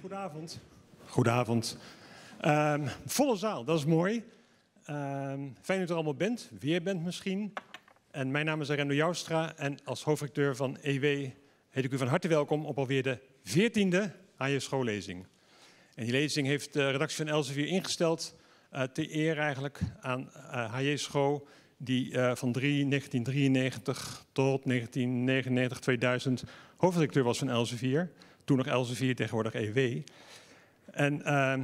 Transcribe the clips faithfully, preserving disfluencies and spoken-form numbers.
Goedenavond. Goedenavond. Um, volle zaal, dat is mooi. Um, fijn dat u er allemaal bent, weer bent misschien. En mijn naam is Arendo Joustra en als hoofdredacteur van E W heet ik u van harte welkom op alweer de veertiende H J schoollezing. En die lezing heeft de redactie van Elsevier ingesteld uh, te eer eigenlijk aan uh, H J Schoo, die uh, van negentien drieënnegentig tot negentien negenennegentig tweeduizend hoofdredacteur was van Elsevier. Toen nog Elsevier, tegenwoordig E W. En uh,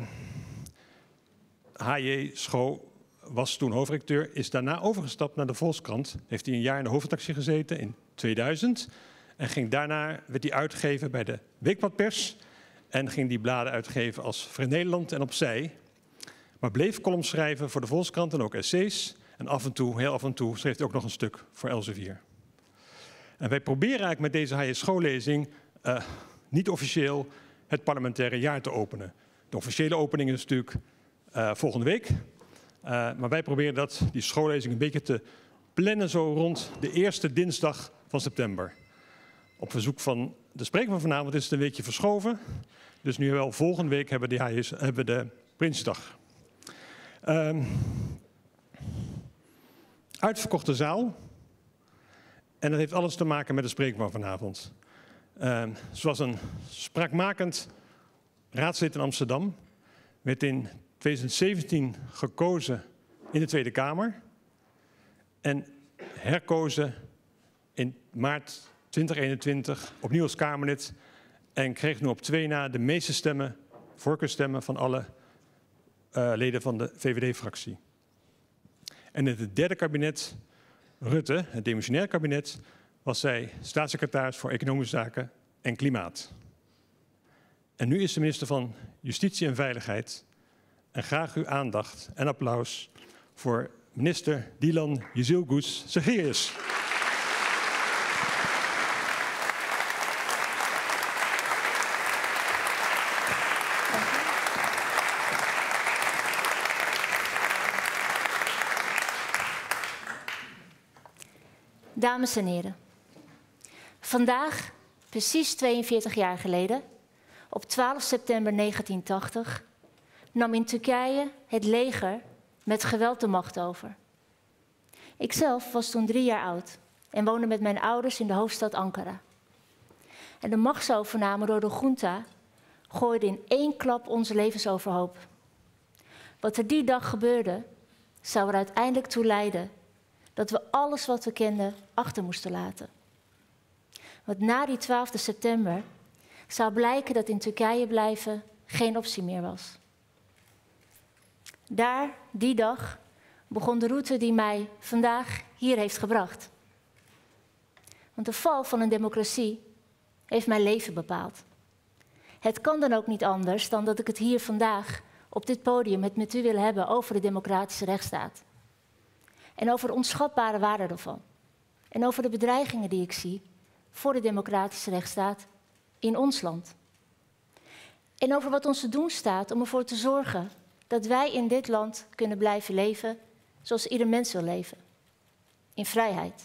H J Schoo was toen hoofdredacteur, is daarna overgestapt naar de Volkskrant. Heeft hij een jaar in de hoofdredactie gezeten in tweeduizend. En ging daarna, werd hij uitgegeven bij de Weekbladpers. En ging die bladen uitgeven als Vrij Nederland en Opzij. Maar bleef columns schrijven voor de Volkskrant en ook essays. En af en toe, heel af en toe, schreef hij ook nog een stuk voor Elsevier. En wij proberen eigenlijk met deze H J schoollezing uh, niet officieel het parlementaire jaar te openen. De officiële opening is natuurlijk uh, volgende week. Uh, maar wij proberen dat, die schoollezing een beetje te plannen zo rond de eerste dinsdag van september. Op verzoek van de spreker van vanavond is het een weekje verschoven. Dus nu wel volgende week hebben we, de, H J's, hebben we de Prinsjesdag. Um, uitverkochte zaal. En dat heeft alles te maken met de spreker van vanavond. Um, ze was een spraakmakend raadslid in Amsterdam. Werd in tweeduizend zeventien gekozen in de Tweede Kamer. En herkozen in maart tweeduizend eenentwintig opnieuw als Kamerlid. En kreeg nu op twee na de meeste stemmen, voorkeurstemmen van alle uh, leden van de V V D-fractie. En in het derde kabinet, Rutte, het demissionair kabinet, was zij staatssecretaris voor Economische Zaken en Klimaat. En nu is ze minister van Justitie en Veiligheid. En graag uw aandacht en applaus voor minister Dylan Jezilgus Zegerius. Dames en heren, vandaag, precies tweeënveertig jaar geleden, op twaalf september negentien tachtig, nam in Turkije het leger met geweld de macht over. Ikzelf was toen drie jaar oud en woonde met mijn ouders in de hoofdstad Ankara. En de machtsovername door de junta gooide in één klap onze levens overhoop. Wat er die dag gebeurde, zou er uiteindelijk toe leiden dat we alles wat we kenden achter moesten laten. Want na die twaalfde september zou blijken dat in Turkije blijven geen optie meer was. Daar, die dag, begon de route die mij vandaag hier heeft gebracht. Want de val van een democratie heeft mijn leven bepaald. Het kan dan ook niet anders dan dat ik het hier vandaag op dit podium het met u wil hebben over de democratische rechtsstaat. En over de onschatbare waarde ervan. En over de bedreigingen die ik zie voor de democratische rechtsstaat in ons land. En over wat ons te doen staat om ervoor te zorgen dat wij in dit land kunnen blijven leven zoals ieder mens wil leven. In vrijheid.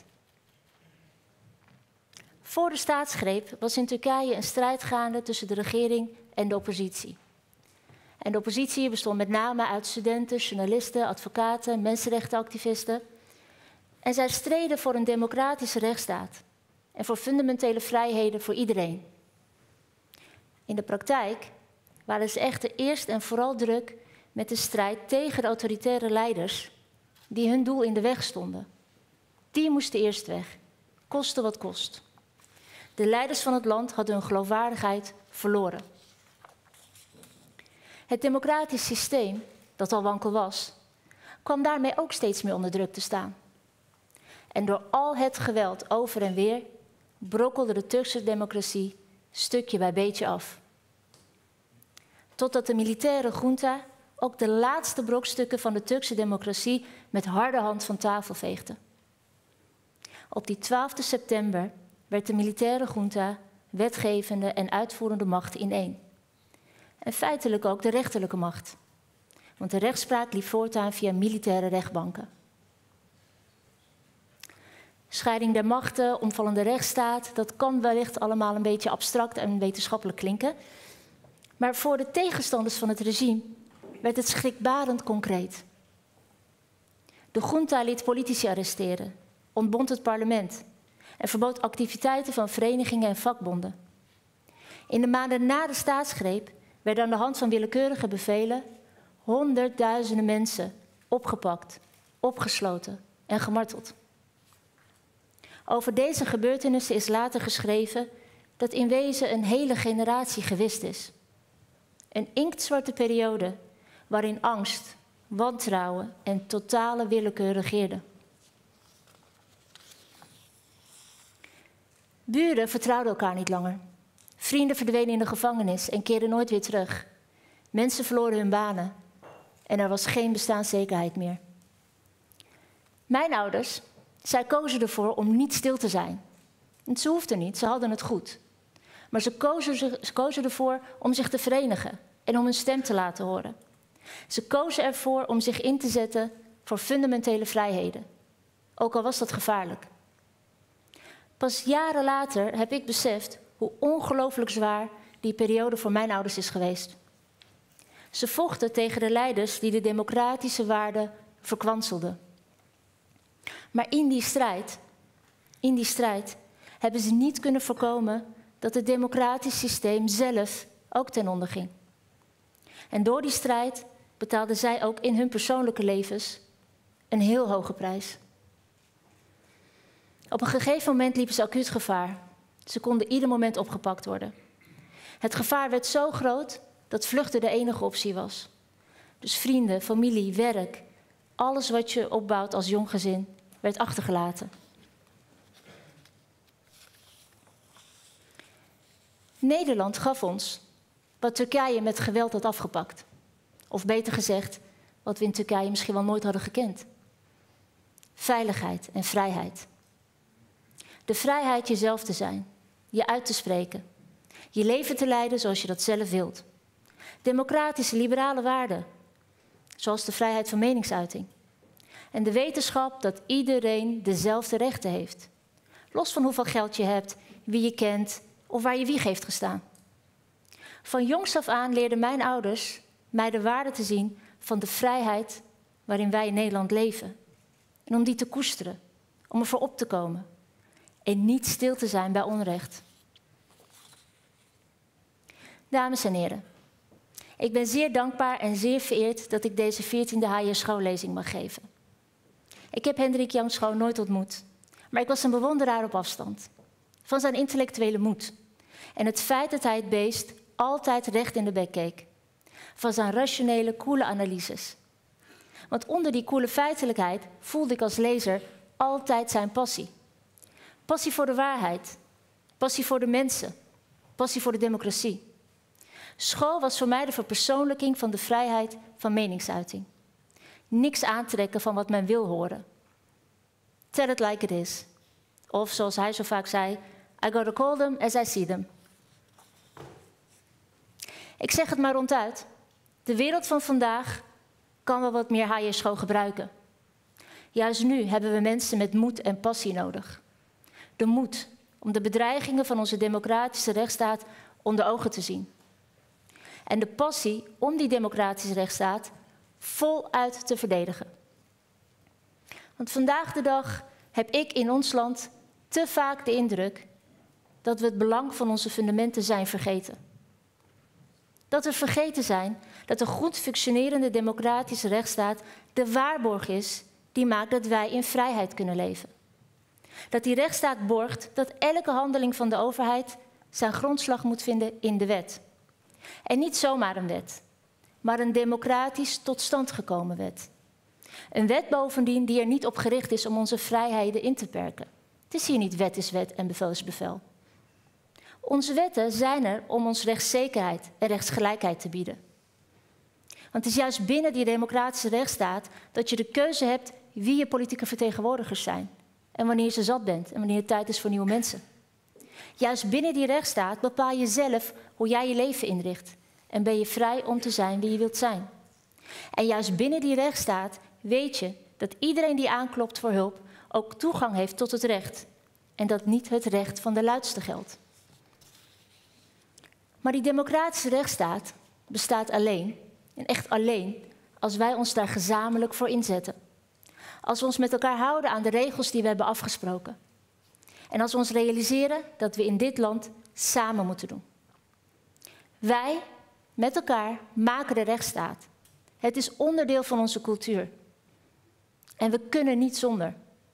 Voor de staatsgreep was in Turkije een strijd gaande tussen de regering en de oppositie. En de oppositie bestond met name uit studenten, journalisten, advocaten, mensenrechtenactivisten. En zij streden voor een democratische rechtsstaat en voor fundamentele vrijheden voor iedereen. In de praktijk waren ze echter eerst en vooral druk met de strijd tegen de autoritaire leiders die hun doel in de weg stonden. Die moesten eerst weg, koste wat kost. De leiders van het land hadden hun geloofwaardigheid verloren. Het democratisch systeem, dat al wankel was, kwam daarmee ook steeds meer onder druk te staan. En door al het geweld over en weer brokkelde de Turkse democratie stukje bij beetje af. Totdat de militaire junta ook de laatste brokstukken van de Turkse democratie met harde hand van tafel veegde. Op die twaalfde september werd de militaire junta wetgevende en uitvoerende macht in één. En feitelijk ook de rechterlijke macht. Want de rechtspraak liep voortaan via militaire rechtbanken. Scheiding der machten, omvallende rechtsstaat, dat kan wellicht allemaal een beetje abstract en wetenschappelijk klinken. Maar voor de tegenstanders van het regime werd het schrikbarend concreet. De junta liet politici arresteren, ontbond het parlement en verbood activiteiten van verenigingen en vakbonden. In de maanden na de staatsgreep werden aan de hand van willekeurige bevelen honderdduizenden mensen opgepakt, opgesloten en gemarteld. Over deze gebeurtenissen is later geschreven dat in wezen een hele generatie gewist is. Een inktzwarte periode waarin angst, wantrouwen en totale willekeur regeerden. Buren vertrouwden elkaar niet langer. Vrienden verdwenen in de gevangenis en keerden nooit weer terug. Mensen verloren hun banen en er was geen bestaanszekerheid meer. Mijn ouders, zij kozen ervoor om niet stil te zijn. En ze hoefden niet, ze hadden het goed. Maar ze kozen, ze kozen ervoor om zich te verenigen en om hun stem te laten horen. Ze kozen ervoor om zich in te zetten voor fundamentele vrijheden. Ook al was dat gevaarlijk. Pas jaren later heb ik beseft hoe ongelooflijk zwaar die periode voor mijn ouders is geweest. Ze vochten tegen de leiders die de democratische waarden verkwanselden. Maar in die strijd, in die strijd hebben ze niet kunnen voorkomen dat het democratisch systeem zelf ook ten onder ging. En door die strijd betaalden zij ook in hun persoonlijke levens een heel hoge prijs. Op een gegeven moment liepen ze acuut gevaar. Ze konden ieder moment opgepakt worden. Het gevaar werd zo groot dat vluchten de enige optie was. Dus vrienden, familie, werk, alles wat je opbouwt als jong gezin, werd achtergelaten. Nederland gaf ons wat Turkije met geweld had afgepakt. Of beter gezegd, wat we in Turkije misschien wel nooit hadden gekend. Veiligheid en vrijheid. De vrijheid jezelf te zijn, je uit te spreken, je leven te leiden zoals je dat zelf wilt. Democratische, liberale waarden, zoals de vrijheid van meningsuiting. En de wetenschap dat iedereen dezelfde rechten heeft. Los van hoeveel geld je hebt, wie je kent of waar je wieg heeft gestaan. Van jongs af aan leerden mijn ouders mij de waarde te zien van de vrijheid waarin wij in Nederland leven. En om die te koesteren, om ervoor op te komen. En niet stil te zijn bij onrecht. Dames en heren, ik ben zeer dankbaar en zeer vereerd dat ik deze veertiende H J S-schoollezing mag geven. Ik heb Hendrik Jan Schoo nooit ontmoet, maar ik was een bewonderaar op afstand. Van zijn intellectuele moed en het feit dat hij het beest altijd recht in de bek keek. Van zijn rationele, koele analyses. Want onder die koele feitelijkheid voelde ik als lezer altijd zijn passie. Passie voor de waarheid, passie voor de mensen, passie voor de democratie. School was voor mij de verpersoonlijking van de vrijheid van meningsuiting. Niks aantrekken van wat men wil horen. Tell it like it is. Of zoals hij zo vaak zei, I gotta call them as I see them. Ik zeg het maar ronduit. De wereld van vandaag kan wel wat meer H J Schoo gebruiken. Juist nu hebben we mensen met moed en passie nodig. De moed om de bedreigingen van onze democratische rechtsstaat onder ogen te zien. En de passie om die democratische rechtsstaat voluit te verdedigen. Want vandaag de dag heb ik in ons land te vaak de indruk dat we het belang van onze fundamenten zijn vergeten. Dat we vergeten zijn dat een goed functionerende democratische rechtsstaat de waarborg is die maakt dat wij in vrijheid kunnen leven. Dat die rechtsstaat borgt dat elke handeling van de overheid zijn grondslag moet vinden in de wet. En niet zomaar een wet, maar een democratisch tot stand gekomen wet. Een wet bovendien die er niet op gericht is om onze vrijheden in te perken. Het is hier niet wet is wet en bevel is bevel. Onze wetten zijn er om ons rechtszekerheid en rechtsgelijkheid te bieden. Want het is juist binnen die democratische rechtsstaat dat je de keuze hebt wie je politieke vertegenwoordigers zijn. En wanneer je ze zat bent en wanneer het tijd is voor nieuwe mensen. Juist binnen die rechtsstaat bepaal je zelf hoe jij je leven inricht. En ben je vrij om te zijn wie je wilt zijn. En juist binnen die rechtsstaat weet je dat iedereen die aanklopt voor hulp ook toegang heeft tot het recht. En dat niet het recht van de luidste geldt. Maar die democratische rechtsstaat bestaat alleen, en echt alleen, als wij ons daar gezamenlijk voor inzetten. Als we ons met elkaar houden aan de regels die we hebben afgesproken. En als we ons realiseren dat we in dit land samen moeten doen. Wij, met elkaar, maken de rechtsstaat. Het is onderdeel van onze cultuur. En we kunnen niet zonder.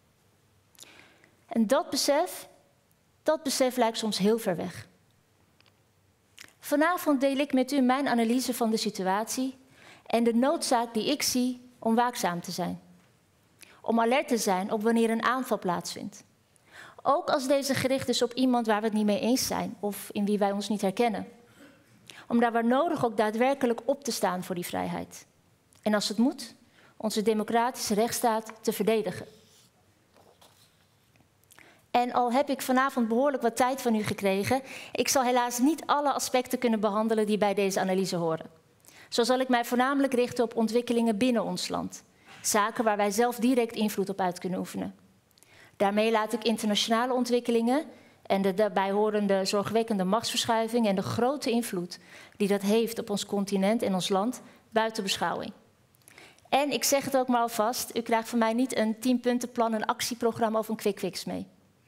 En dat besef, dat besef lijkt soms heel ver weg. Vanavond deel ik met u mijn analyse van de situatie en de noodzaak die ik zie om waakzaam te zijn. Om alert te zijn op wanneer een aanval plaatsvindt. Ook als deze gericht is op iemand waar we het niet mee eens zijn of in wie wij ons niet herkennen. Om daar waar nodig ook daadwerkelijk op te staan voor die vrijheid. En als het moet, onze democratische rechtsstaat te verdedigen. En al heb ik vanavond behoorlijk wat tijd van u gekregen, ik zal helaas niet alle aspecten kunnen behandelen die bij deze analyse horen. Zo zal ik mij voornamelijk richten op ontwikkelingen binnen ons land. Zaken waar wij zelf direct invloed op uit kunnen oefenen. Daarmee laat ik internationale ontwikkelingen en de daarbij horende zorgwekkende machtsverschuiving en de grote invloed die dat heeft op ons continent en ons land buiten beschouwing. En ik zeg het ook maar alvast, u krijgt van mij niet een tienpuntenplan, een actieprogramma of een quick fix mee.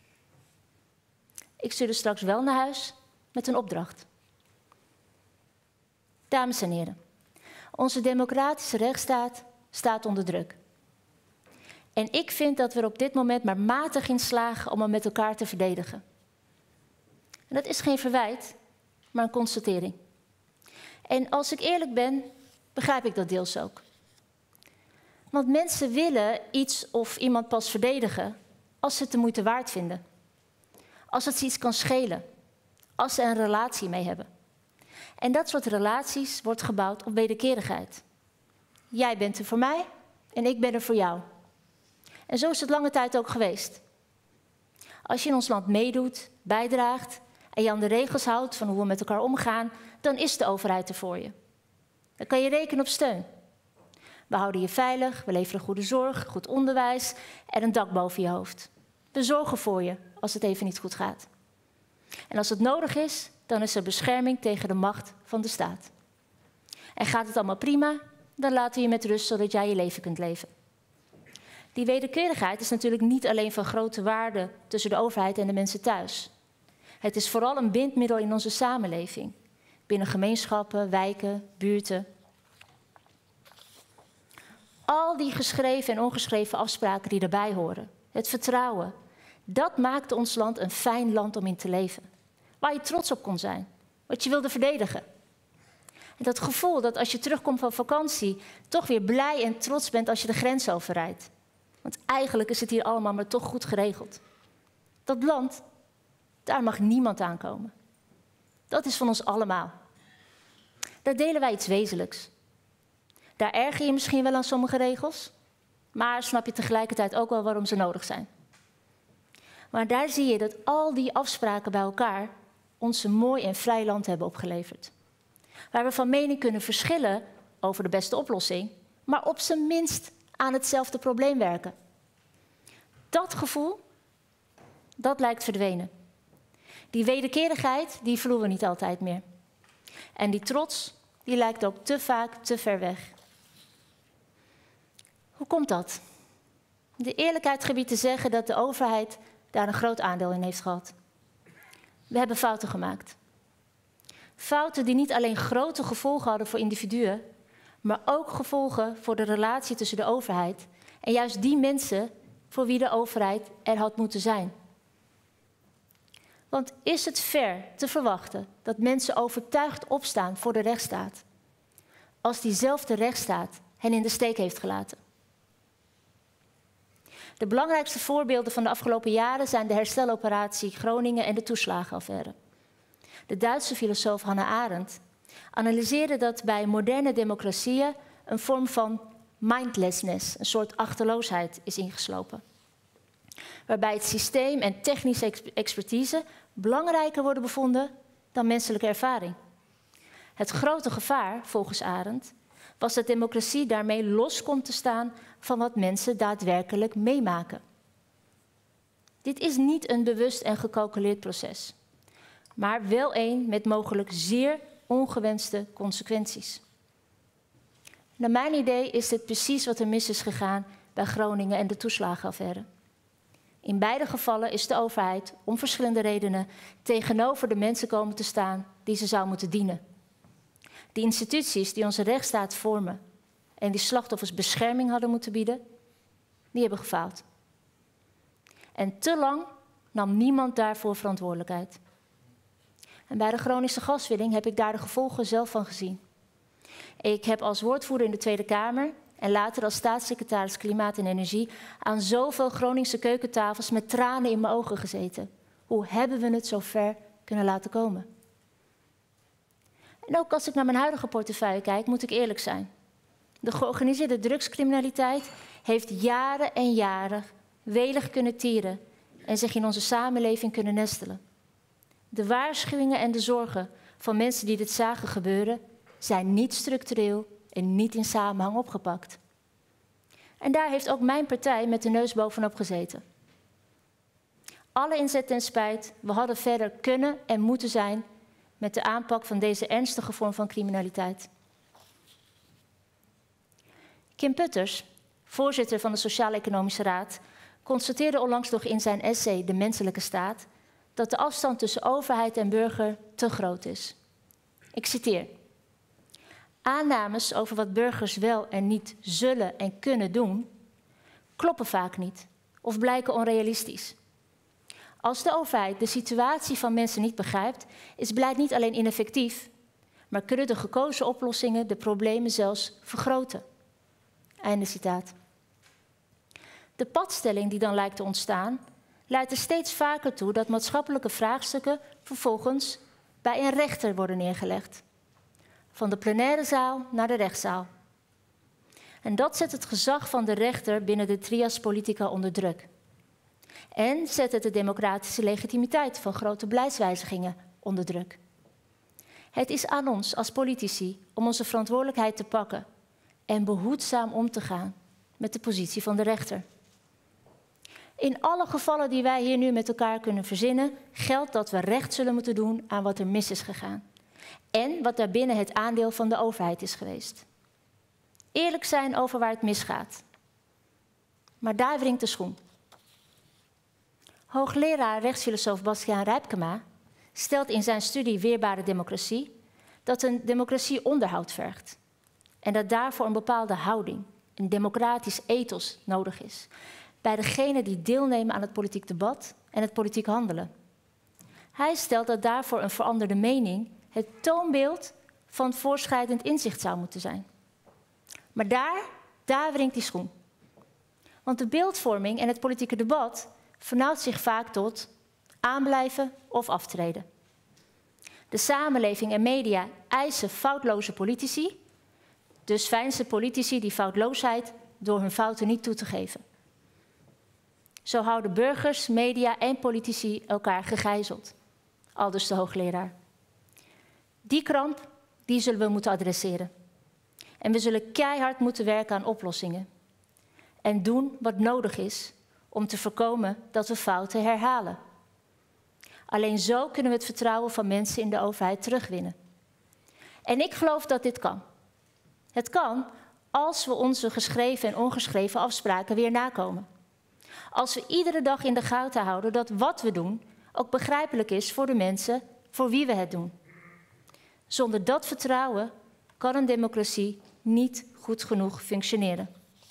Ik stuur er straks wel naar huis met een opdracht. Dames en heren, onze democratische rechtsstaat staat onder druk. En ik vind dat we er op dit moment maar matig in slagen om hem met elkaar te verdedigen. En dat is geen verwijt, maar een constatering. En als ik eerlijk ben, begrijp ik dat deels ook. Want mensen willen iets of iemand pas verdedigen als ze het de moeite waard vinden. Als het ze iets kan schelen. Als ze een relatie mee hebben. En dat soort relaties wordt gebouwd op wederkerigheid. Jij bent er voor mij en ik ben er voor jou. En zo is het lange tijd ook geweest. Als je in ons land meedoet, bijdraagt en je aan de regels houdt van hoe we met elkaar omgaan, dan is de overheid er voor je. Dan kan je rekenen op steun. We houden je veilig, we leveren goede zorg, goed onderwijs en een dak boven je hoofd. We zorgen voor je als het even niet goed gaat. En als het nodig is, dan is er bescherming tegen de macht van de staat. En gaat het allemaal prima, dan laten we je met rust zodat jij je leven kunt leven. Die wederkerigheid is natuurlijk niet alleen van grote waarde tussen de overheid en de mensen thuis. Het is vooral een bindmiddel in onze samenleving. Binnen gemeenschappen, wijken, buurten. Al die geschreven en ongeschreven afspraken die erbij horen. Het vertrouwen. Dat maakte ons land een fijn land om in te leven. Waar je trots op kon zijn. Wat je wilde verdedigen. En dat gevoel dat als je terugkomt van vakantie toch weer blij en trots bent als je de grens overrijdt. Want eigenlijk is het hier allemaal maar toch goed geregeld. Dat land, daar mag niemand aankomen. Dat is van ons allemaal. Daar delen wij iets wezenlijks. Daar erger je misschien wel aan sommige regels, maar snap je tegelijkertijd ook wel waarom ze nodig zijn. Maar daar zie je dat al die afspraken bij elkaar ons een mooi en vrij land hebben opgeleverd. Waar we van mening kunnen verschillen over de beste oplossing, maar op zijn minst aan hetzelfde probleem werken. Dat gevoel, dat lijkt verdwenen. Die wederkerigheid, die voelen we niet altijd meer. En die trots, die lijkt ook te vaak te ver weg. Hoe komt dat? De eerlijkheid gebiedt te zeggen dat de overheid daar een groot aandeel in heeft gehad. We hebben fouten gemaakt. Fouten die niet alleen grote gevolgen hadden voor individuen, maar ook gevolgen voor de relatie tussen de overheid en juist die mensen voor wie de overheid er had moeten zijn. Want is het fair te verwachten dat mensen overtuigd opstaan voor de rechtsstaat, als diezelfde rechtsstaat hen in de steek heeft gelaten? De belangrijkste voorbeelden van de afgelopen jaren zijn de hersteloperatie Groningen en de toeslagenaffaire. De Duitse filosoof Hannah Arendt analyseerde dat bij moderne democratieën een vorm van mindlessness, een soort achterloosheid, is ingeslopen. Waarbij het systeem en technische expertise belangrijker worden bevonden dan menselijke ervaring. Het grote gevaar, volgens Arendt, was dat democratie daarmee los komt te staan van wat mensen daadwerkelijk meemaken. Dit is niet een bewust en gecalculeerd proces. maar wel één met mogelijk zeer ongewenste consequenties. Naar mijn idee is dit precies wat er mis is gegaan bij Groningen en de toeslagenaffaire. In beide gevallen is de overheid om verschillende redenen tegenover de mensen komen te staan die ze zou moeten dienen. De instituties die onze rechtsstaat vormen en die slachtoffers bescherming hadden moeten bieden, die hebben gefaald. En te lang nam niemand daarvoor verantwoordelijkheid. En bij de Groningse gaswinning heb ik daar de gevolgen zelf van gezien. Ik heb als woordvoerder in de Tweede Kamer en later als staatssecretaris Klimaat en Energie aan zoveel Groningse keukentafels met tranen in mijn ogen gezeten. Hoe hebben we het zo ver kunnen laten komen? En ook als ik naar mijn huidige portefeuille kijk, moet ik eerlijk zijn. De georganiseerde drugscriminaliteit heeft jaren en jaren welig kunnen tieren en zich in onze samenleving kunnen nestelen. De waarschuwingen en de zorgen van mensen die dit zagen gebeuren zijn niet structureel en niet in samenhang opgepakt. En daar heeft ook mijn partij met de neus bovenop gezeten. Alle inzet en spijt, we hadden verder kunnen en moeten zijn met de aanpak van deze ernstige vorm van criminaliteit. Kim Putters, voorzitter van de Sociaal-Economische Raad, constateerde onlangs nog in zijn essay De Menselijke Staat dat de afstand tussen overheid en burger te groot is. Ik citeer: aannames over wat burgers wel en niet zullen en kunnen doen, kloppen vaak niet of blijken onrealistisch. Als de overheid de situatie van mensen niet begrijpt, is beleid niet alleen ineffectief, maar kunnen de gekozen oplossingen de problemen zelfs vergroten. Einde citaat. De padstelling die dan lijkt te ontstaan, leidt er steeds vaker toe dat maatschappelijke vraagstukken vervolgens bij een rechter worden neergelegd. Van de plenaire zaal naar de rechtszaal. En dat zet het gezag van de rechter binnen de trias politica onder druk. En zet het de democratische legitimiteit van grote beleidswijzigingen onder druk. Het is aan ons als politici om onze verantwoordelijkheid te pakken en behoedzaam om te gaan met de positie van de rechter. In alle gevallen die wij hier nu met elkaar kunnen verzinnen, geldt dat we recht zullen moeten doen aan wat er mis is gegaan. En wat daarbinnen het aandeel van de overheid is geweest. Eerlijk zijn over waar het misgaat. Maar daar wringt de schoen. Hoogleraar rechtsfilosoof Bastiaan Rijpkema stelt in zijn studie Weerbare Democratie dat een democratie onderhoud vergt. En dat daarvoor een bepaalde houding, een democratisch ethos nodig is. Bij degenen die deelnemen aan het politiek debat en het politiek handelen. Hij stelt dat daarvoor een veranderde mening het toonbeeld van voorschrijdend inzicht zou moeten zijn. Maar daar, daar wringt die schoen. Want de beeldvorming en het politieke debat vernauwt zich vaak tot aanblijven of aftreden. De samenleving en media eisen foutloze politici, dus veinzen politici die foutloosheid door hun fouten niet toe te geven. Zo houden burgers, media en politici elkaar gegijzeld, aldus de hoogleraar. Die kramp, die zullen we moeten adresseren. En we zullen keihard moeten werken aan oplossingen. En doen wat nodig is om te voorkomen dat we fouten herhalen. Alleen zo kunnen we het vertrouwen van mensen in de overheid terugwinnen. En ik geloof dat dit kan. Het kan als we onze geschreven en ongeschreven afspraken weer nakomen. Als we iedere dag in de gaten houden dat wat we doen ook begrijpelijk is voor de mensen voor wie we het doen. Zonder dat vertrouwen kan een democratie niet goed genoeg functioneren.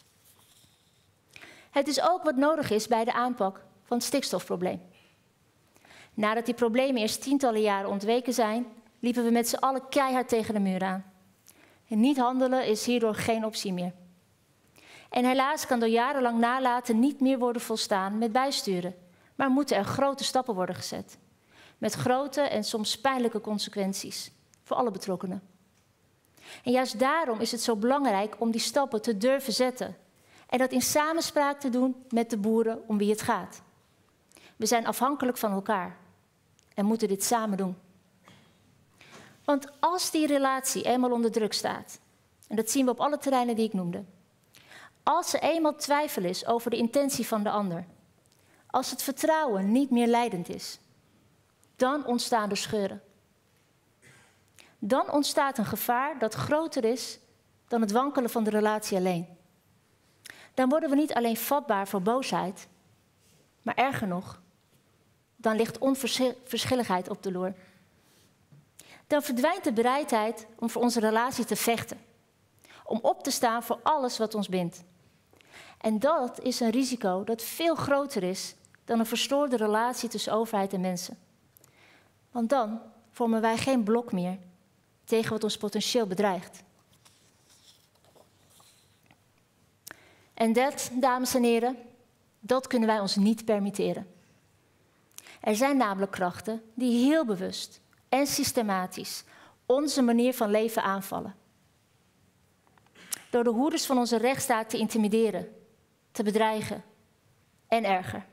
Het is ook wat nodig is bij de aanpak van het stikstofprobleem. Nadat die problemen eerst tientallen jaren ontweken zijn, liepen we met z'n allen keihard tegen de muur aan. En niet handelen is hierdoor geen optie meer. En helaas kan door jarenlang nalaten niet meer worden volstaan met bijsturen, maar moeten er grote stappen worden gezet. Met grote en soms pijnlijke consequenties voor alle betrokkenen. En juist daarom is het zo belangrijk om die stappen te durven zetten. En dat in samenspraak te doen met de boeren om wie het gaat. We zijn afhankelijk van elkaar en moeten dit samen doen. Want als die relatie eenmaal onder druk staat, en dat zien we op alle terreinen die ik noemde, als er eenmaal twijfel is over de intentie van de ander, als het vertrouwen niet meer leidend is, dan ontstaan er scheuren. Dan ontstaat een gevaar dat groter is dan het wankelen van de relatie alleen. Dan worden we niet alleen vatbaar voor boosheid, maar erger nog, dan ligt onverschilligheid op de loer. Dan verdwijnt de bereidheid om voor onze relatie te vechten. Om op te staan voor alles wat ons bindt. En dat is een risico dat veel groter is dan een verstoorde relatie tussen overheid en mensen. Want dan vormen wij geen blok meer tegen wat ons potentieel bedreigt. En dat, dames en heren, dat kunnen wij ons niet permitteren. Er zijn namelijk krachten die heel bewust en systematisch onze manier van leven aanvallen. Door de hoeders van onze rechtsstaat te intimideren, te bedreigen en erger.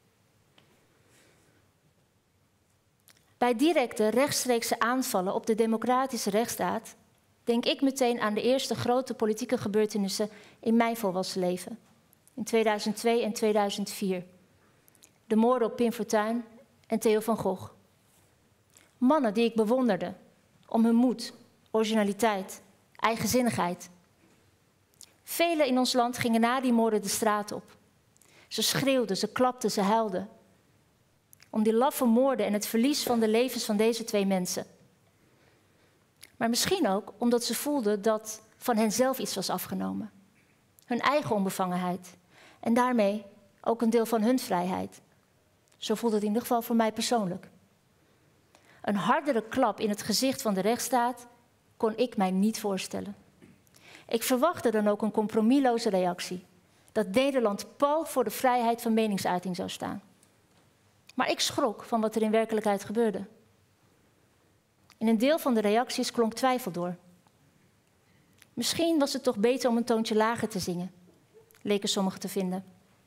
Bij directe rechtstreekse aanvallen op de democratische rechtsstaat denk ik meteen aan de eerste grote politieke gebeurtenissen in mijn volwassen leven. In tweeduizend twee en tweeduizend vier. De moorden op Pim Fortuyn en Theo van Gogh. Mannen die ik bewonderde om hun moed, originaliteit, eigenzinnigheid. Velen in ons land gingen na die moorden de straat op. Ze schreeuwden, ze klapten, ze huilden. Om die laffe moorden en het verlies van de levens van deze twee mensen. Maar misschien ook omdat ze voelden dat van hen zelf iets was afgenomen. Hun eigen onbevangenheid. En daarmee ook een deel van hun vrijheid. Zo voelde het in ieder geval voor mij persoonlijk. Een hardere klap in het gezicht van de rechtsstaat kon ik mij niet voorstellen. Ik verwachtte dan ook een compromisloze reactie. Dat Nederland pal voor de vrijheid van meningsuiting zou staan. Maar ik schrok van wat er in werkelijkheid gebeurde. In een deel van de reacties klonk twijfel door. Misschien was het toch beter om een toontje lager te zingen, leken sommigen te vinden.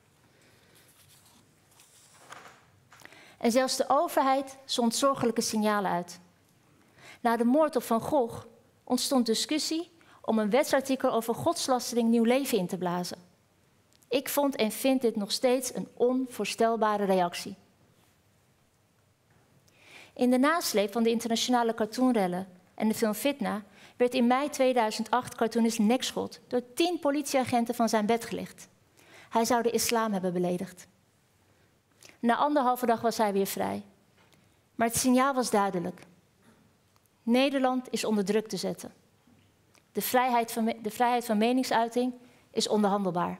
En zelfs de overheid zond zorgelijke signalen uit. Na de moord op Van Gogh ontstond discussie om een wetsartikel over godslastering nieuw leven in te blazen. Ik vond en vind dit nog steeds een onvoorstelbare reactie. In de nasleep van de internationale cartoonrellen en de film Fitna werd in mei tweeduizend acht cartoonist Nekschot door tien politieagenten van zijn bed gelicht. Hij zou de islam hebben beledigd. Na anderhalve dag was hij weer vrij. Maar het signaal was duidelijk. Nederland is onder druk te zetten. De vrijheid van, de vrijheid van meningsuiting is onderhandelbaar.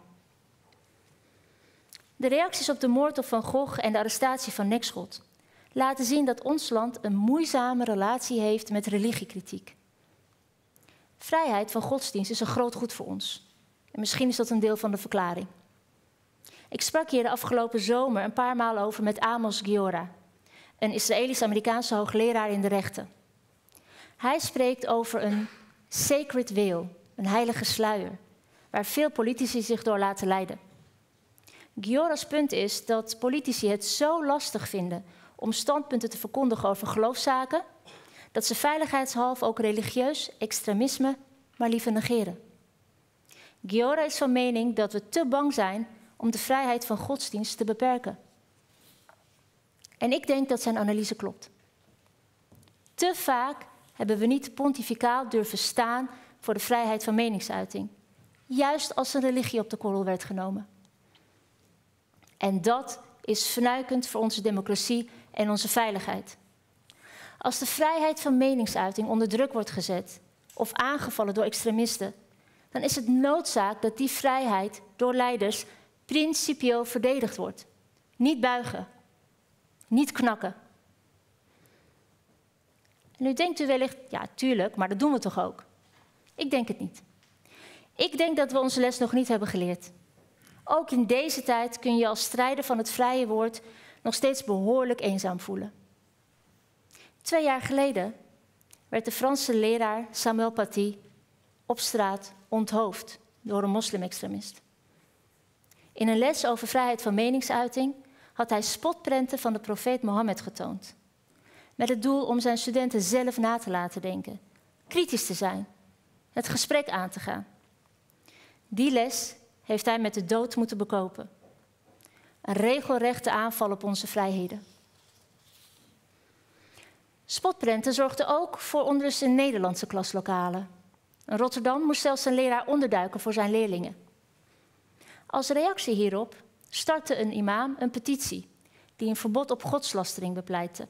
De reacties op de moord op Van Gogh en de arrestatie van Nekschot laten zien dat ons land een moeizame relatie heeft met religiekritiek. Vrijheid van godsdienst is een groot goed voor ons. En misschien is dat een deel van de verklaring. Ik sprak hier de afgelopen zomer een paar maal over met Amos Giora, een Israëlisch-Amerikaanse hoogleraar in de rechten. Hij spreekt over een sacred veil, een heilige sluier, waar veel politici zich door laten leiden. Giora's punt is dat politici het zo lastig vinden om standpunten te verkondigen over geloofszaken, dat ze veiligheidshalve ook religieus extremisme maar liever negeren. Giora is van mening dat we te bang zijn om de vrijheid van godsdienst te beperken. En ik denk dat zijn analyse klopt. Te vaak hebben we niet pontificaal durven staan voor de vrijheid van meningsuiting, juist als een religie op de korrel werd genomen. En dat is fnuikend voor onze democratie en onze veiligheid. Als de vrijheid van meningsuiting onder druk wordt gezet of aangevallen door extremisten, dan is het noodzaak dat die vrijheid door leiders principieel verdedigd wordt. Niet buigen, niet knakken. En nu denkt u wellicht, ja tuurlijk, maar dat doen we toch ook? Ik denk het niet. Ik denk dat we onze les nog niet hebben geleerd. Ook in deze tijd kun je als strijder van het vrije woord nog steeds behoorlijk eenzaam voelen. Twee jaar geleden werd de Franse leraar Samuel Paty op straat onthoofd door een moslimextremist. In een les over vrijheid van meningsuiting had hij spotprenten van de profeet Mohammed getoond. Met het doel om zijn studenten zelf na te laten denken, kritisch te zijn, het gesprek aan te gaan. Die les heeft hij met de dood moeten bekopen. Een regelrechte aanval op onze vrijheden. Spotprenten zorgden ook voor onrust in Nederlandse klaslokalen. In Rotterdam moest zelfs een leraar onderduiken voor zijn leerlingen. Als reactie hierop startte een imam een petitie die een verbod op godslastering bepleitte.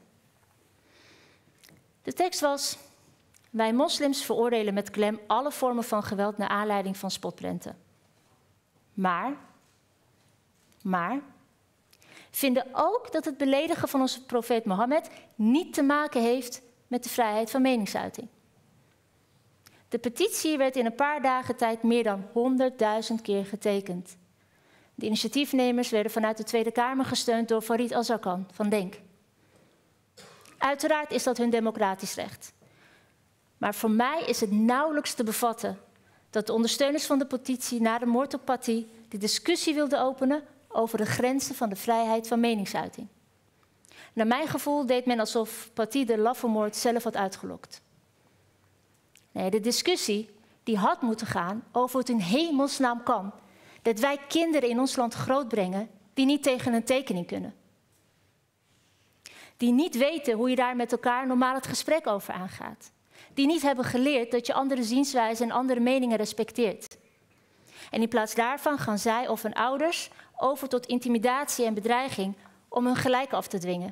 De tekst was: wij moslims veroordelen met klem alle vormen van geweld naar aanleiding van spotprenten. Maar, maar, vinden ook dat het beledigen van onze profeet Mohammed niet te maken heeft met de vrijheid van meningsuiting. De petitie werd in een paar dagen tijd meer dan honderdduizend keer getekend. De initiatiefnemers werden vanuit de Tweede Kamer gesteund door Farid Azarkan van Denk. Uiteraard is dat hun democratisch recht. Maar voor mij is het nauwelijks te bevatten dat de ondersteuners van de petitie na de moord op Paty de discussie wilden openen over de grenzen van de vrijheid van meningsuiting. Naar mijn gevoel deed men alsof Paty de laffe zelf had uitgelokt. Nee, de discussie die had moeten gaan over het in hemelsnaam kan dat wij kinderen in ons land grootbrengen die niet tegen een tekening kunnen. Die niet weten hoe je daar met elkaar normaal het gesprek over aangaat. Die niet hebben geleerd dat je andere zienswijzen en andere meningen respecteert. En in plaats daarvan gaan zij of hun ouders over tot intimidatie en bedreiging om hun gelijk af te dwingen.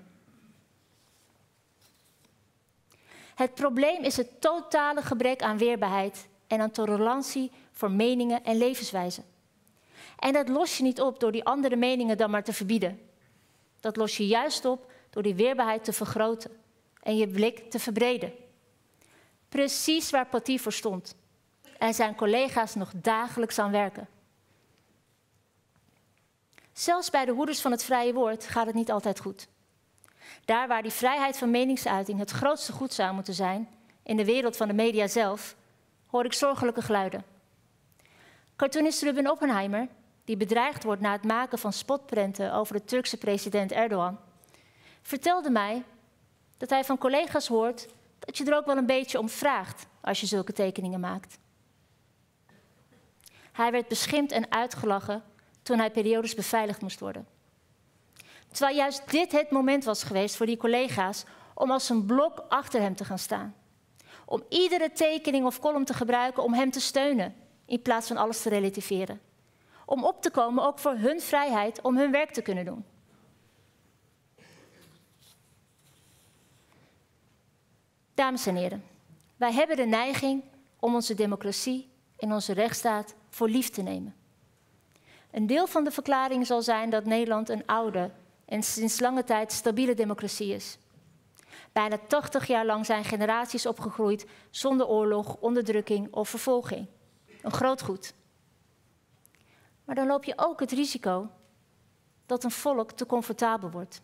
Het probleem is het totale gebrek aan weerbaarheid en aan tolerantie voor meningen en levenswijzen. En dat los je niet op door die andere meningen dan maar te verbieden. Dat los je juist op door die weerbaarheid te vergroten en je blik te verbreden. Precies waar Paty voor stond. En zijn collega's nog dagelijks aan werken. Zelfs bij de hoeders van het vrije woord gaat het niet altijd goed. Daar waar die vrijheid van meningsuiting het grootste goed zou moeten zijn, in de wereld van de media zelf, hoor ik zorgelijke geluiden. Cartoonist Ruben Oppenheimer, die bedreigd wordt na het maken van spotprenten over de Turkse president Erdogan, vertelde mij dat hij van collega's hoort dat je er ook wel een beetje om vraagt als je zulke tekeningen maakt. Hij werd beschimpt en uitgelachen toen hij periodes beveiligd moest worden. Terwijl juist dit het moment was geweest voor die collega's om als een blok achter hem te gaan staan. Om iedere tekening of column te gebruiken om hem te steunen, in plaats van alles te relativeren. Om op te komen ook voor hun vrijheid om hun werk te kunnen doen. Dames en heren, wij hebben de neiging om onze democratie en onze rechtsstaat voor lief te nemen. Een deel van de verklaring zal zijn dat Nederland een oude en sinds lange tijd stabiele democratie is. Bijna tachtig jaar lang zijn generaties opgegroeid zonder oorlog, onderdrukking of vervolging. Een groot goed. Maar dan loop je ook het risico dat een volk te comfortabel wordt.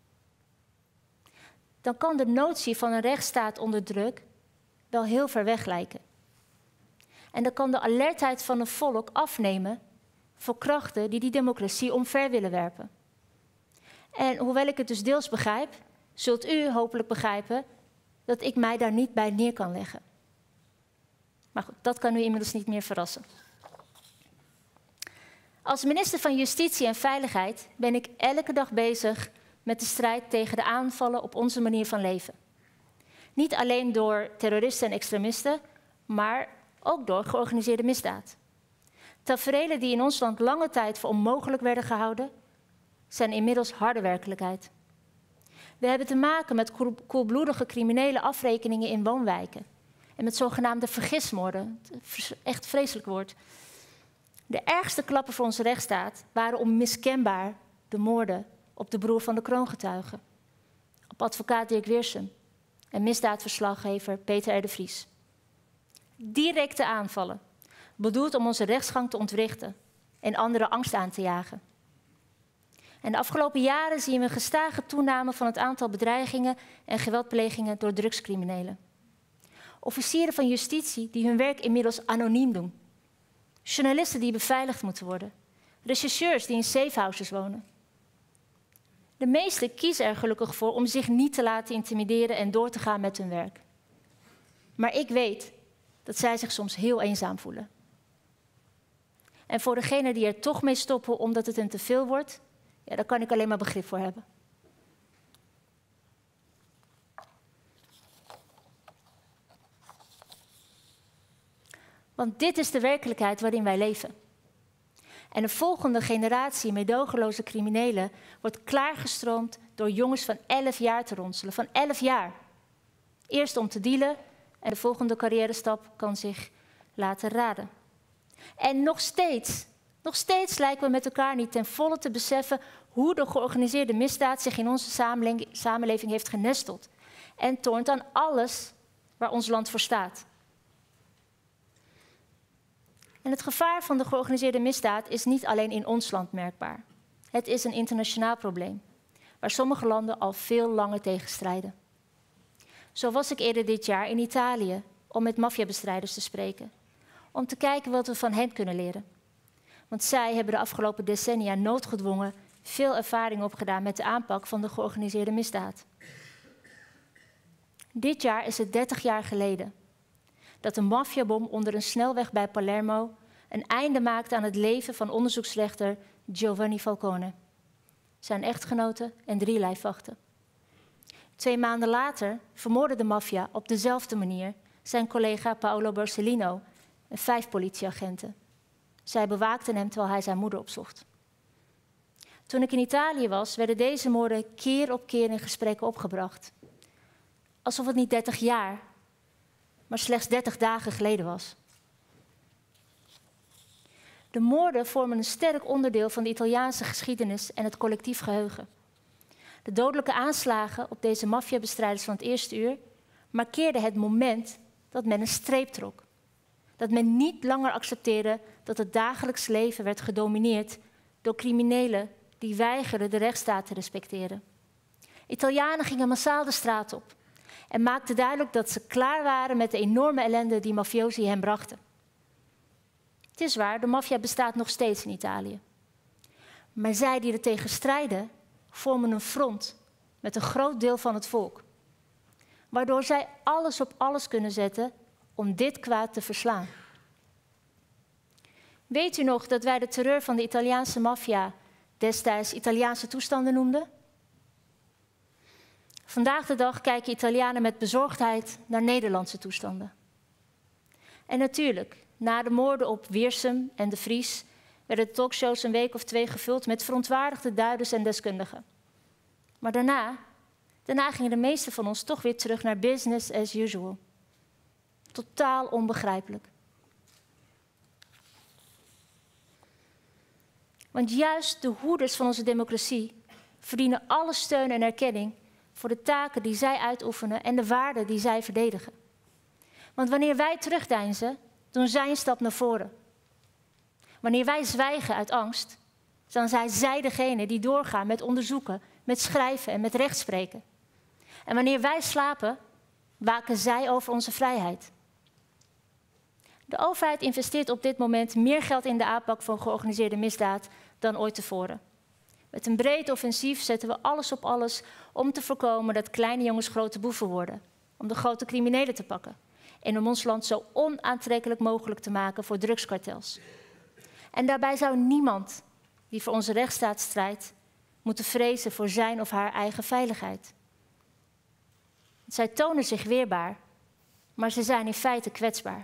Dan kan de notie van een rechtsstaat onder druk wel heel ver weg lijken. En dan kan de alertheid van een volk afnemen voor krachten die die democratie omver willen werpen. En hoewel ik het dus deels begrijp, zult u hopelijk begrijpen dat ik mij daar niet bij neer kan leggen. Maar goed, dat kan u inmiddels niet meer verrassen. Als minister van Justitie en Veiligheid ben ik elke dag bezig met de strijd tegen de aanvallen op onze manier van leven. Niet alleen door terroristen en extremisten, maar ook door georganiseerde misdaad. Taferelen die in ons land lange tijd voor onmogelijk werden gehouden, zijn inmiddels harde werkelijkheid. We hebben te maken met koelbloedige criminele afrekeningen in woonwijken. En met zogenaamde vergismoorden. Echt een vreselijk woord. De ergste klappen voor onze rechtsstaat waren onmiskenbaar de moorden op de broer van de kroongetuige. Op advocaat Dirk Wiersum en misdaadverslaggever Peter R. de Vries. Directe aanvallen, bedoeld om onze rechtsgang te ontwrichten en anderen angst aan te jagen. En de afgelopen jaren zien we een gestage toename van het aantal bedreigingen en geweldplegingen door drugscriminelen. Officieren van justitie die hun werk inmiddels anoniem doen. Journalisten die beveiligd moeten worden. Rechercheurs die in safehouses wonen. De meesten kiezen er gelukkig voor om zich niet te laten intimideren en door te gaan met hun werk. Maar ik weet dat zij zich soms heel eenzaam voelen. En voor degenen die er toch mee stoppen omdat het hen te veel wordt, ja, daar kan ik alleen maar begrip voor hebben. Want dit is de werkelijkheid waarin wij leven. En de volgende generatie meedogenloze criminelen wordt klaargestroomd door jongens van elf jaar te ronselen. Van elf jaar. Eerst om te dealen en de volgende carrière-stap kan zich laten raden. En nog steeds, nog steeds lijken we met elkaar niet ten volle te beseffen hoe de georganiseerde misdaad zich in onze samenleving heeft genesteld. En toont aan alles waar ons land voor staat. En het gevaar van de georganiseerde misdaad is niet alleen in ons land merkbaar. Het is een internationaal probleem, waar sommige landen al veel langer tegen strijden. Zo was ik eerder dit jaar in Italië om met maffiabestrijders te spreken. Om te kijken wat we van hen kunnen leren. Want zij hebben de afgelopen decennia noodgedwongen veel ervaring opgedaan met de aanpak van de georganiseerde misdaad. Dit jaar is het dertig jaar geleden dat een maffiabom onder een snelweg bij Palermo een einde maakte aan het leven van onderzoeksrechter Giovanni Falcone, zijn echtgenote en drie lijfwachten. Twee maanden later vermoordde de maffia op dezelfde manier zijn collega Paolo Borsellino en vijf politieagenten. Zij bewaakten hem terwijl hij zijn moeder opzocht. Toen ik in Italië was, werden deze moorden keer op keer in gesprekken opgebracht. Alsof het niet dertig jaar, maar slechts dertig dagen geleden was. De moorden vormen een sterk onderdeel van de Italiaanse geschiedenis en het collectief geheugen. De dodelijke aanslagen op deze maffiabestrijders van het eerste uur markeerden het moment dat men een streep trok. Dat men niet langer accepteerde dat het dagelijks leven werd gedomineerd door criminelen die weigerden de rechtsstaat te respecteren. Italianen gingen massaal de straat op en maakten duidelijk dat ze klaar waren met de enorme ellende die mafiosi hen brachten. Het is waar, de maffia bestaat nog steeds in Italië. Maar zij die er tegen strijden, vormen een front met een groot deel van het volk. Waardoor zij alles op alles kunnen zetten om dit kwaad te verslaan. Weet u nog dat wij de terreur van de Italiaanse maffia destijds Italiaanse toestanden noemden? Vandaag de dag kijken Italianen met bezorgdheid naar Nederlandse toestanden. En natuurlijk, na de moorden op Wiersum en de Vries werden de talkshows een week of twee gevuld met verontwaardigde duiders en deskundigen. Maar daarna, daarna gingen de meesten van ons toch weer terug naar business as usual. Totaal onbegrijpelijk. Want juist de hoeders van onze democratie verdienen alle steun en erkenning voor de taken die zij uitoefenen en de waarden die zij verdedigen. Want wanneer wij terugdeinzen, doen zij een stap naar voren. Wanneer wij zwijgen uit angst, dan zijn zij degene die doorgaan met onderzoeken, met schrijven en met rechtspreken. En wanneer wij slapen, waken zij over onze vrijheid. De overheid investeert op dit moment meer geld in de aanpak van georganiseerde misdaad dan ooit tevoren. Met een breed offensief zetten we alles op alles om te voorkomen dat kleine jongens grote boeven worden. Om de grote criminelen te pakken. En om ons land zo onaantrekkelijk mogelijk te maken voor drugskartels. En daarbij zou niemand die voor onze rechtsstaat strijdt moeten vrezen voor zijn of haar eigen veiligheid. Zij tonen zich weerbaar, maar ze zijn in feite kwetsbaar.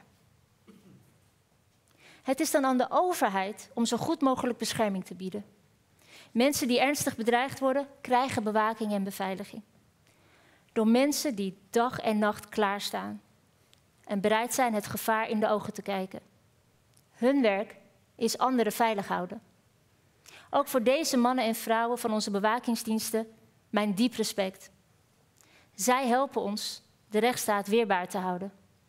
Het is dan aan de overheid om zo goed mogelijk bescherming te bieden. Mensen die ernstig bedreigd worden, krijgen bewaking en beveiliging. Door mensen die dag en nacht klaarstaan en bereid zijn het gevaar in de ogen te kijken. Hun werk is anderen veilig houden. Ook voor deze mannen en vrouwen van onze bewakingsdiensten mijn diep respect. Zij helpen ons de rechtsstaat weerbaar te houden.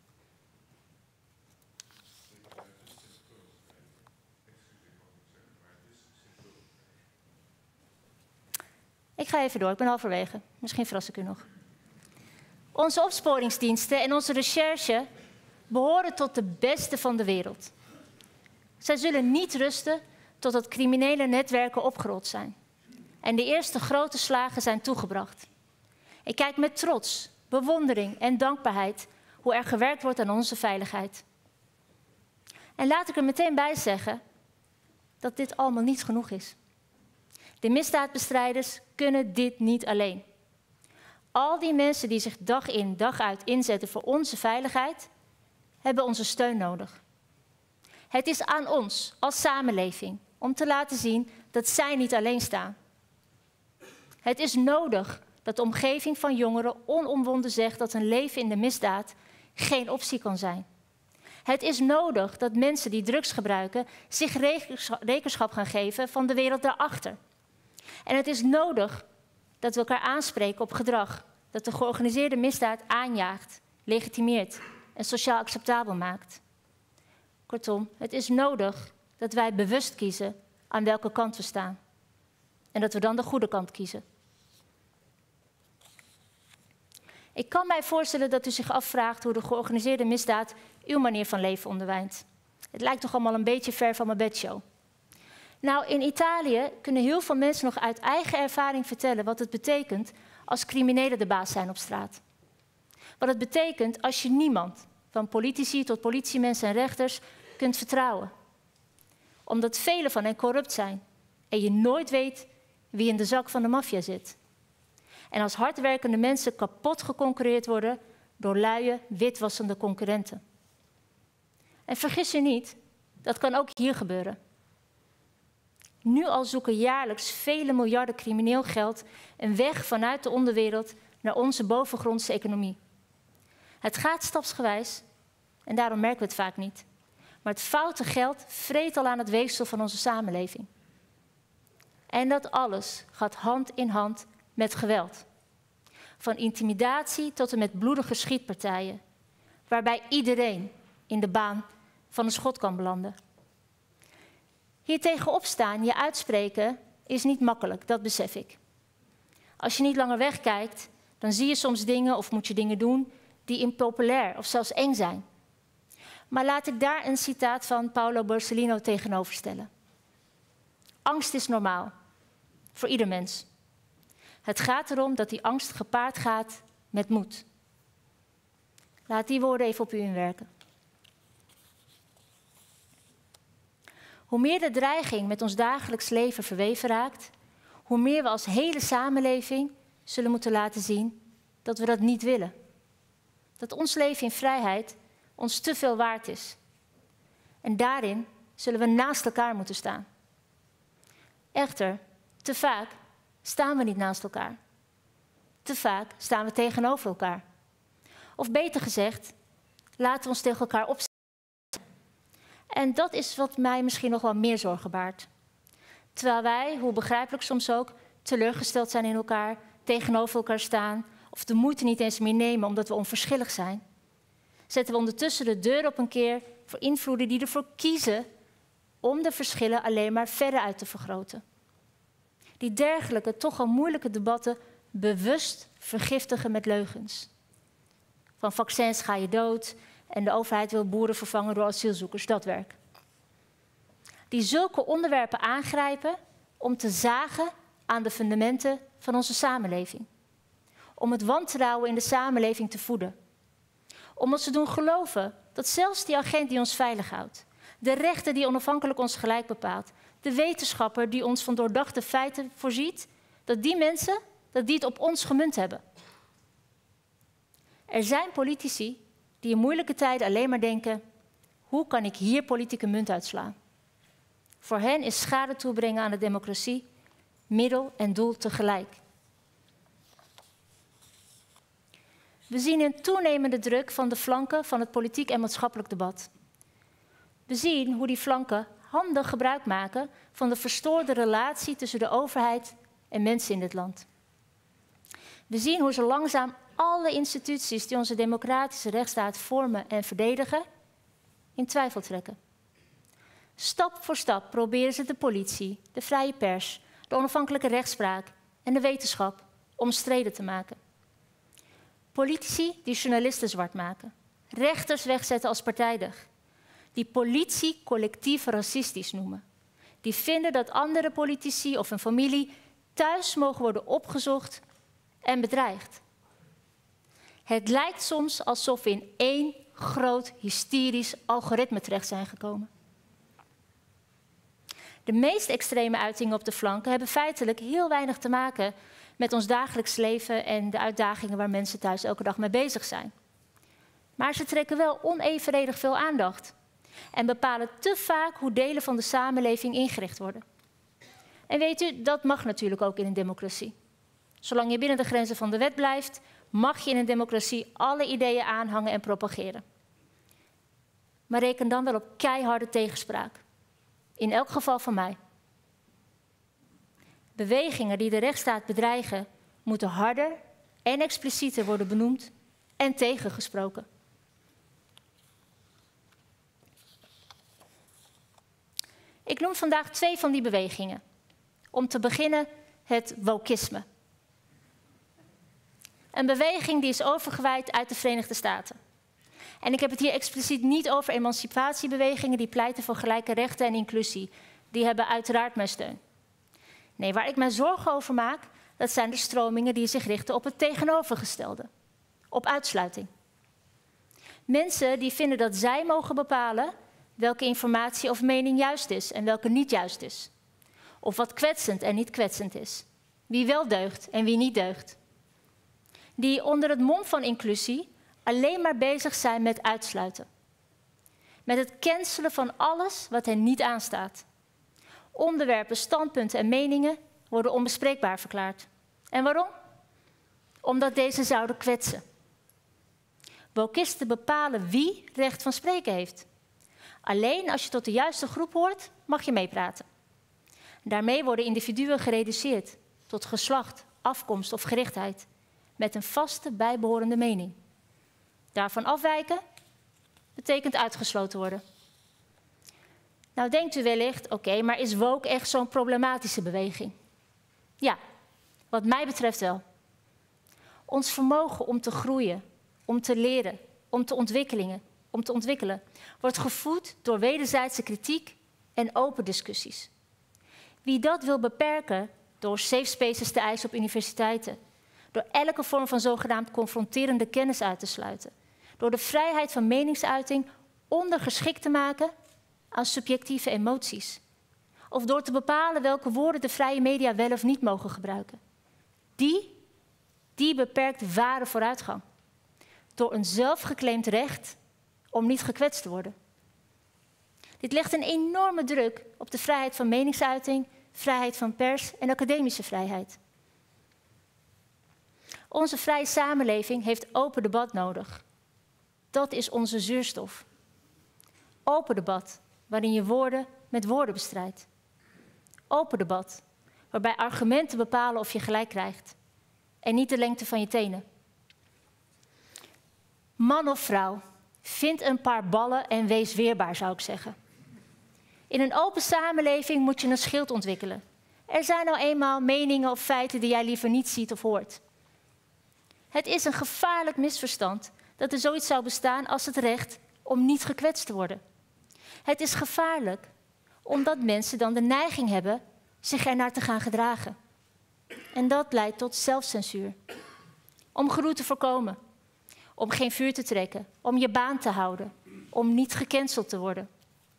Ik ga even door, ik ben halverwege. Misschien verras ik u nog. Onze opsporingsdiensten en onze recherche behoren tot de beste van de wereld. Zij zullen niet rusten totdat criminele netwerken opgerold zijn. En de eerste grote slagen zijn toegebracht. Ik kijk met trots, bewondering en dankbaarheid hoe er gewerkt wordt aan onze veiligheid. En laat ik er meteen bij zeggen dat dit allemaal niet genoeg is. De misdaadbestrijders kunnen dit niet alleen. Al die mensen die zich dag in, dag uit inzetten voor onze veiligheid, hebben onze steun nodig. Het is aan ons als samenleving om te laten zien dat zij niet alleen staan. Het is nodig dat de omgeving van jongeren onomwonden zegt dat een leven in de misdaad geen optie kan zijn. Het is nodig dat mensen die drugs gebruiken zich rekenschap gaan geven van de wereld daarachter. En het is nodig dat we elkaar aanspreken op gedrag dat de georganiseerde misdaad aanjaagt, legitimeert en sociaal acceptabel maakt. Kortom, het is nodig dat wij bewust kiezen aan welke kant we staan. En dat we dan de goede kant kiezen. Ik kan mij voorstellen dat u zich afvraagt hoe de georganiseerde misdaad uw manier van leven onderwijnt. Het lijkt toch allemaal een beetje ver van mijn bedshow. Nou, in Italië kunnen heel veel mensen nog uit eigen ervaring vertellen wat het betekent als criminelen de baas zijn op straat. Wat het betekent als je niemand, van politici tot politiemensen en rechters, kunt vertrouwen. Omdat velen van hen corrupt zijn en je nooit weet wie in de zak van de maffia zit. En als hardwerkende mensen kapot geconcurreerd worden door luie, witwassende concurrenten. En vergis je niet, dat kan ook hier gebeuren. Nu al zoeken jaarlijks vele miljarden crimineel geld een weg vanuit de onderwereld naar onze bovengrondse economie. Het gaat stapsgewijs en daarom merken we het vaak niet. Maar het foute geld vreet al aan het weefsel van onze samenleving. En dat alles gaat hand in hand met geweld. Van intimidatie tot en met bloedige schietpartijen. Waarbij iedereen in de baan van een schot kan belanden. Hier tegenop staan, je uitspreken, is niet makkelijk, dat besef ik. Als je niet langer wegkijkt, dan zie je soms dingen of moet je dingen doen die impopulair of zelfs eng zijn. Maar laat ik daar een citaat van Paolo Borsellino tegenover stellen. Angst is normaal, voor ieder mens. Het gaat erom dat die angst gepaard gaat met moed. Laat die woorden even op u inwerken. Hoe meer de dreiging met ons dagelijks leven verweven raakt, hoe meer we als hele samenleving zullen moeten laten zien dat we dat niet willen. Dat ons leven in vrijheid ons te veel waard is. En daarin zullen we naast elkaar moeten staan. Echter, te vaak staan we niet naast elkaar. Te vaak staan we tegenover elkaar. Of beter gezegd, laten we ons tegen elkaar opzetten. En dat is wat mij misschien nog wel meer zorgen baart. Terwijl wij, hoe begrijpelijk soms ook, teleurgesteld zijn in elkaar, tegenover elkaar staan, of de moeite niet eens meer nemen omdat we onverschillig zijn, zetten we ondertussen de deur op een keer voor invloeden die ervoor kiezen om de verschillen alleen maar verder uit te vergroten. Die dergelijke, toch al moeilijke debatten bewust vergiftigen met leugens. Van vaccins ga je dood en de overheid wil boeren vervangen door asielzoekers, dat werk. Die zulke onderwerpen aangrijpen om te zagen aan de fundamenten van onze samenleving. Om het wantrouwen in de samenleving te voeden. Om ons te doen geloven dat zelfs die agent die ons veilig houdt, de rechter die onafhankelijk ons gelijk bepaalt, de wetenschapper die ons van doordachte feiten voorziet, dat die mensen, dat die het op ons gemunt hebben. Er zijn politici die in moeilijke tijden alleen maar denken, hoe kan ik hier politieke munt uitslaan? Voor hen is schade toebrengen aan de democratie middel en doel tegelijk. We zien een toenemende druk van de flanken van het politiek en maatschappelijk debat. We zien hoe die flanken handig gebruik maken van de verstoorde relatie tussen de overheid en mensen in dit land. We zien hoe ze langzaam alle instituties die onze democratische rechtsstaat vormen en verdedigen, in twijfel trekken. Stap voor stap proberen ze de politie, de vrije pers, de onafhankelijke rechtspraak en de wetenschap omstreden te maken. Politici die journalisten zwart maken, rechters wegzetten als partijdig, die politie collectief racistisch noemen, die vinden dat andere politici of een familie thuis mogen worden opgezocht en bedreigd. Het lijkt soms alsof we in één groot hysterisch algoritme terecht zijn gekomen. De meest extreme uitingen op de flanken hebben feitelijk heel weinig te maken met ons dagelijks leven en de uitdagingen waar mensen thuis elke dag mee bezig zijn. Maar ze trekken wel onevenredig veel aandacht. en bepalen te vaak hoe delen van de samenleving ingericht worden. En weet u, dat mag natuurlijk ook in een democratie. Zolang je binnen de grenzen van de wet blijft, mag je in een democratie alle ideeën aanhangen en propageren. Maar reken dan wel op keiharde tegenspraak. In elk geval van mij. Bewegingen die de rechtsstaat bedreigen, moeten harder en explicieter worden benoemd en tegengesproken. Ik noem vandaag twee van die bewegingen. Om te beginnen het wokisme. Een beweging die is overgewaaid uit de Verenigde Staten. En ik heb het hier expliciet niet over emancipatiebewegingen die pleiten voor gelijke rechten en inclusie. Die hebben uiteraard mijn steun. Nee, waar ik mij zorgen over maak, dat zijn de stromingen die zich richten op het tegenovergestelde. Op uitsluiting. Mensen die vinden dat zij mogen bepalen welke informatie of mening juist is en welke niet juist is. Of wat kwetsend en niet kwetsend is. Wie wel deugt en wie niet deugt. Die onder het mom van inclusie alleen maar bezig zijn met uitsluiten. Met het cancelen van alles wat hen niet aanstaat. Onderwerpen, standpunten en meningen worden onbespreekbaar verklaard. En waarom? Omdat deze zouden kwetsen. Wokisten bepalen wie recht van spreken heeft. Alleen als je tot de juiste groep hoort, mag je meepraten. Daarmee worden individuen gereduceerd tot geslacht, afkomst of gerichtheid, met een vaste bijbehorende mening. Daarvan afwijken betekent uitgesloten worden. Nou denkt u wellicht, oké, okay, maar is woke echt zo'n problematische beweging? Ja, wat mij betreft wel. Ons vermogen om te groeien, om te leren, om te ontwikkelingen, om te ontwikkelen, wordt gevoed door wederzijdse kritiek en open discussies. Wie dat wil beperken door safe spaces te eisen op universiteiten, door elke vorm van zogenaamd confronterende kennis uit te sluiten, door de vrijheid van meningsuiting ondergeschikt te maken aan subjectieve emoties, of door te bepalen welke woorden de vrije media wel of niet mogen gebruiken. Die, die beperkt ware vooruitgang, door een zelfgeclaimd recht om niet gekwetst te worden. Dit legt een enorme druk op de vrijheid van meningsuiting, vrijheid van pers en academische vrijheid. Onze vrije samenleving heeft open debat nodig. Dat is onze zuurstof. Open debat, waarin je woorden met woorden bestrijdt. Open debat, waarbij argumenten bepalen of je gelijk krijgt. En niet de lengte van je tenen. Man of vrouw, vind een paar ballen en wees weerbaar, zou ik zeggen. In een open samenleving moet je een schild ontwikkelen. Er zijn nou eenmaal meningen of feiten die jij liever niet ziet of hoort. Het is een gevaarlijk misverstand dat er zoiets zou bestaan als het recht om niet gekwetst te worden. Het is gevaarlijk omdat mensen dan de neiging hebben zich ernaar te gaan gedragen. En dat leidt tot zelfcensuur. Om gedoe te voorkomen, om geen vuur te trekken, om je baan te houden, om niet gecanceld te worden.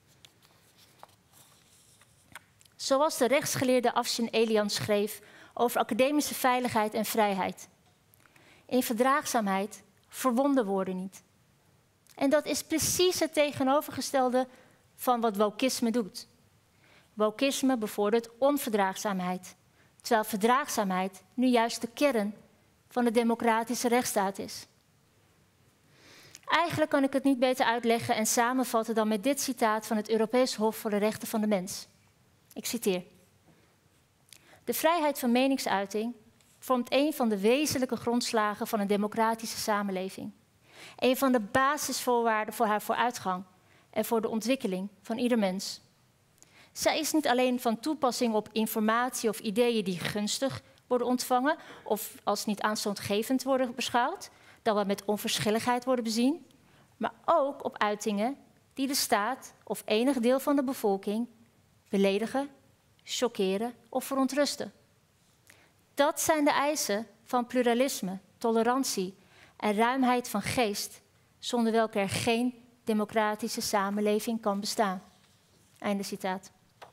Zoals de rechtsgeleerde Afshin Elian schreef over academische veiligheid en vrijheid. In verdraagzaamheid verwonden woorden niet. En dat is precies het tegenovergestelde van wat wokisme doet. Wokisme bevordert onverdraagzaamheid, terwijl verdraagzaamheid nu juist de kern van de democratische rechtsstaat is. Eigenlijk kan ik het niet beter uitleggen en samenvatten dan met dit citaat van het Europees Hof voor de Rechten van de Mens. Ik citeer. De vrijheid van meningsuiting vormt een van de wezenlijke grondslagen van een democratische samenleving. Een van de basisvoorwaarden voor haar vooruitgang en voor de ontwikkeling van ieder mens. Zij is niet alleen van toepassing op informatie of ideeën die gunstig worden ontvangen of als niet aanstootgevend worden beschouwd, dan wel met onverschilligheid worden bezien, maar ook op uitingen die de staat of enig deel van de bevolking beledigen, chockeren of verontrusten. Dat zijn de eisen van pluralisme, tolerantie en ruimheid van geest, zonder welke er geen democratische samenleving kan bestaan. Einde citaat.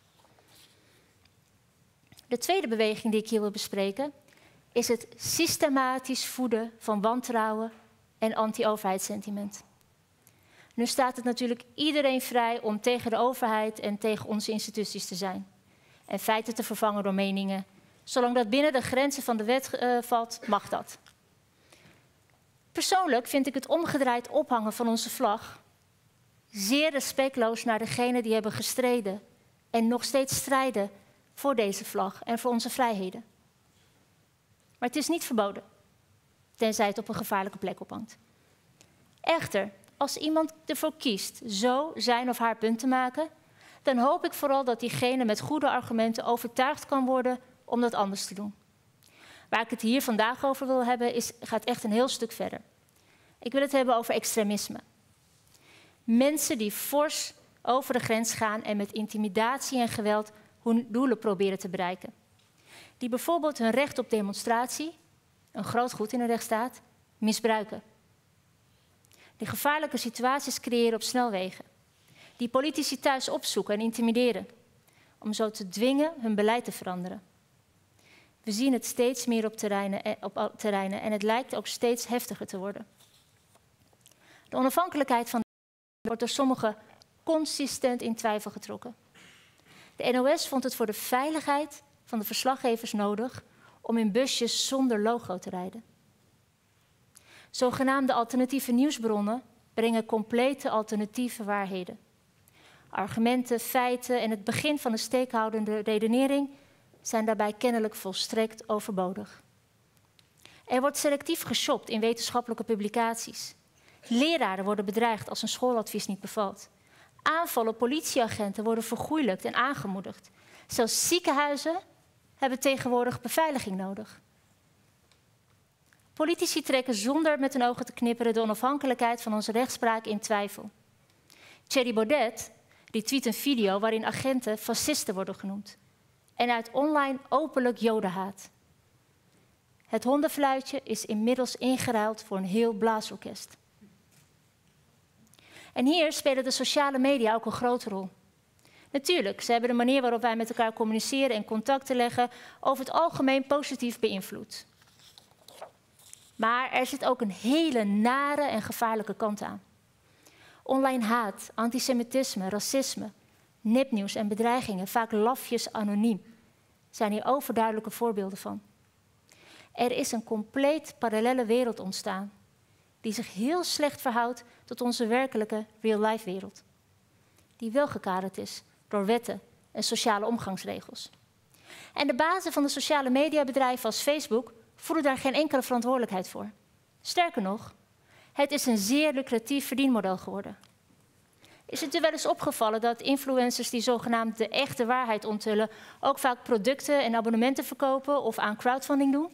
De tweede beweging die ik hier wil bespreken is het systematisch voeden van wantrouwen en anti-overheidssentiment. Nu staat het natuurlijk iedereen vrij om tegen de overheid en tegen onze instituties te zijn. En feiten te vervangen door meningen. Zolang dat binnen de grenzen van de wet uh, valt, mag dat. Persoonlijk vind ik het omgedraaid ophangen van onze vlag zeer respectloos naar degenen die hebben gestreden en nog steeds strijden voor deze vlag en voor onze vrijheden. Maar het is niet verboden, tenzij het op een gevaarlijke plek ophangt. Echter, als iemand ervoor kiest zo zijn of haar punt te maken, dan hoop ik vooral dat diegene met goede argumenten overtuigd kan worden om dat anders te doen. Waar ik het hier vandaag over wil hebben, is, gaat echt een heel stuk verder. Ik wil het hebben over extremisme. Mensen die fors over de grens gaan en met intimidatie en geweld hun doelen proberen te bereiken. Die bijvoorbeeld hun recht op demonstratie, een groot goed in een rechtsstaat, misbruiken. Die gevaarlijke situaties creëren op snelwegen. Die politici thuis opzoeken en intimideren. Om zo te dwingen hun beleid te veranderen. We zien het steeds meer op terreinen, op terreinen en het lijkt ook steeds heftiger te worden. De onafhankelijkheid van de wordt door sommigen consistent in twijfel getrokken. De N O S vond het voor de veiligheid van de verslaggevers nodig om in busjes zonder logo te rijden. Zogenaamde alternatieve nieuwsbronnen brengen complete alternatieve waarheden. Argumenten, feiten en het begin van een steekhoudende redenering zijn daarbij kennelijk volstrekt overbodig. Er wordt selectief geshopt in wetenschappelijke publicaties. Leraren worden bedreigd als een schooladvies niet bevalt. Aanvallen op politieagenten worden vergoeilijkt en aangemoedigd. Zelfs ziekenhuizen hebben tegenwoordig beveiliging nodig. Politici trekken zonder met hun ogen te knipperen de onafhankelijkheid van onze rechtspraak in twijfel. Thierry Baudet die tweet een video waarin agenten fascisten worden genoemd. En uit online openlijk jodenhaat. Het hondenfluitje is inmiddels ingeruild voor een heel blaasorkest. En hier spelen de sociale media ook een grote rol. Natuurlijk, ze hebben de manier waarop wij met elkaar communiceren en contacten leggen over het algemeen positief beïnvloed. Maar er zit ook een hele nare en gevaarlijke kant aan. Online haat, antisemitisme, racisme, nepnieuws en bedreigingen, vaak lafjes anoniem, zijn hier overduidelijke voorbeelden van. Er is een compleet parallelle wereld ontstaan, die zich heel slecht verhoudt tot onze werkelijke real-life wereld. Die wel gekaderd is door wetten en sociale omgangsregels. En de bazen van de sociale mediabedrijven als Facebook voelen daar geen enkele verantwoordelijkheid voor. Sterker nog, het is een zeer lucratief verdienmodel geworden. Is het u wel eens opgevallen dat influencers die zogenaamd de echte waarheid onthullen ook vaak producten en abonnementen verkopen of aan crowdfunding doen?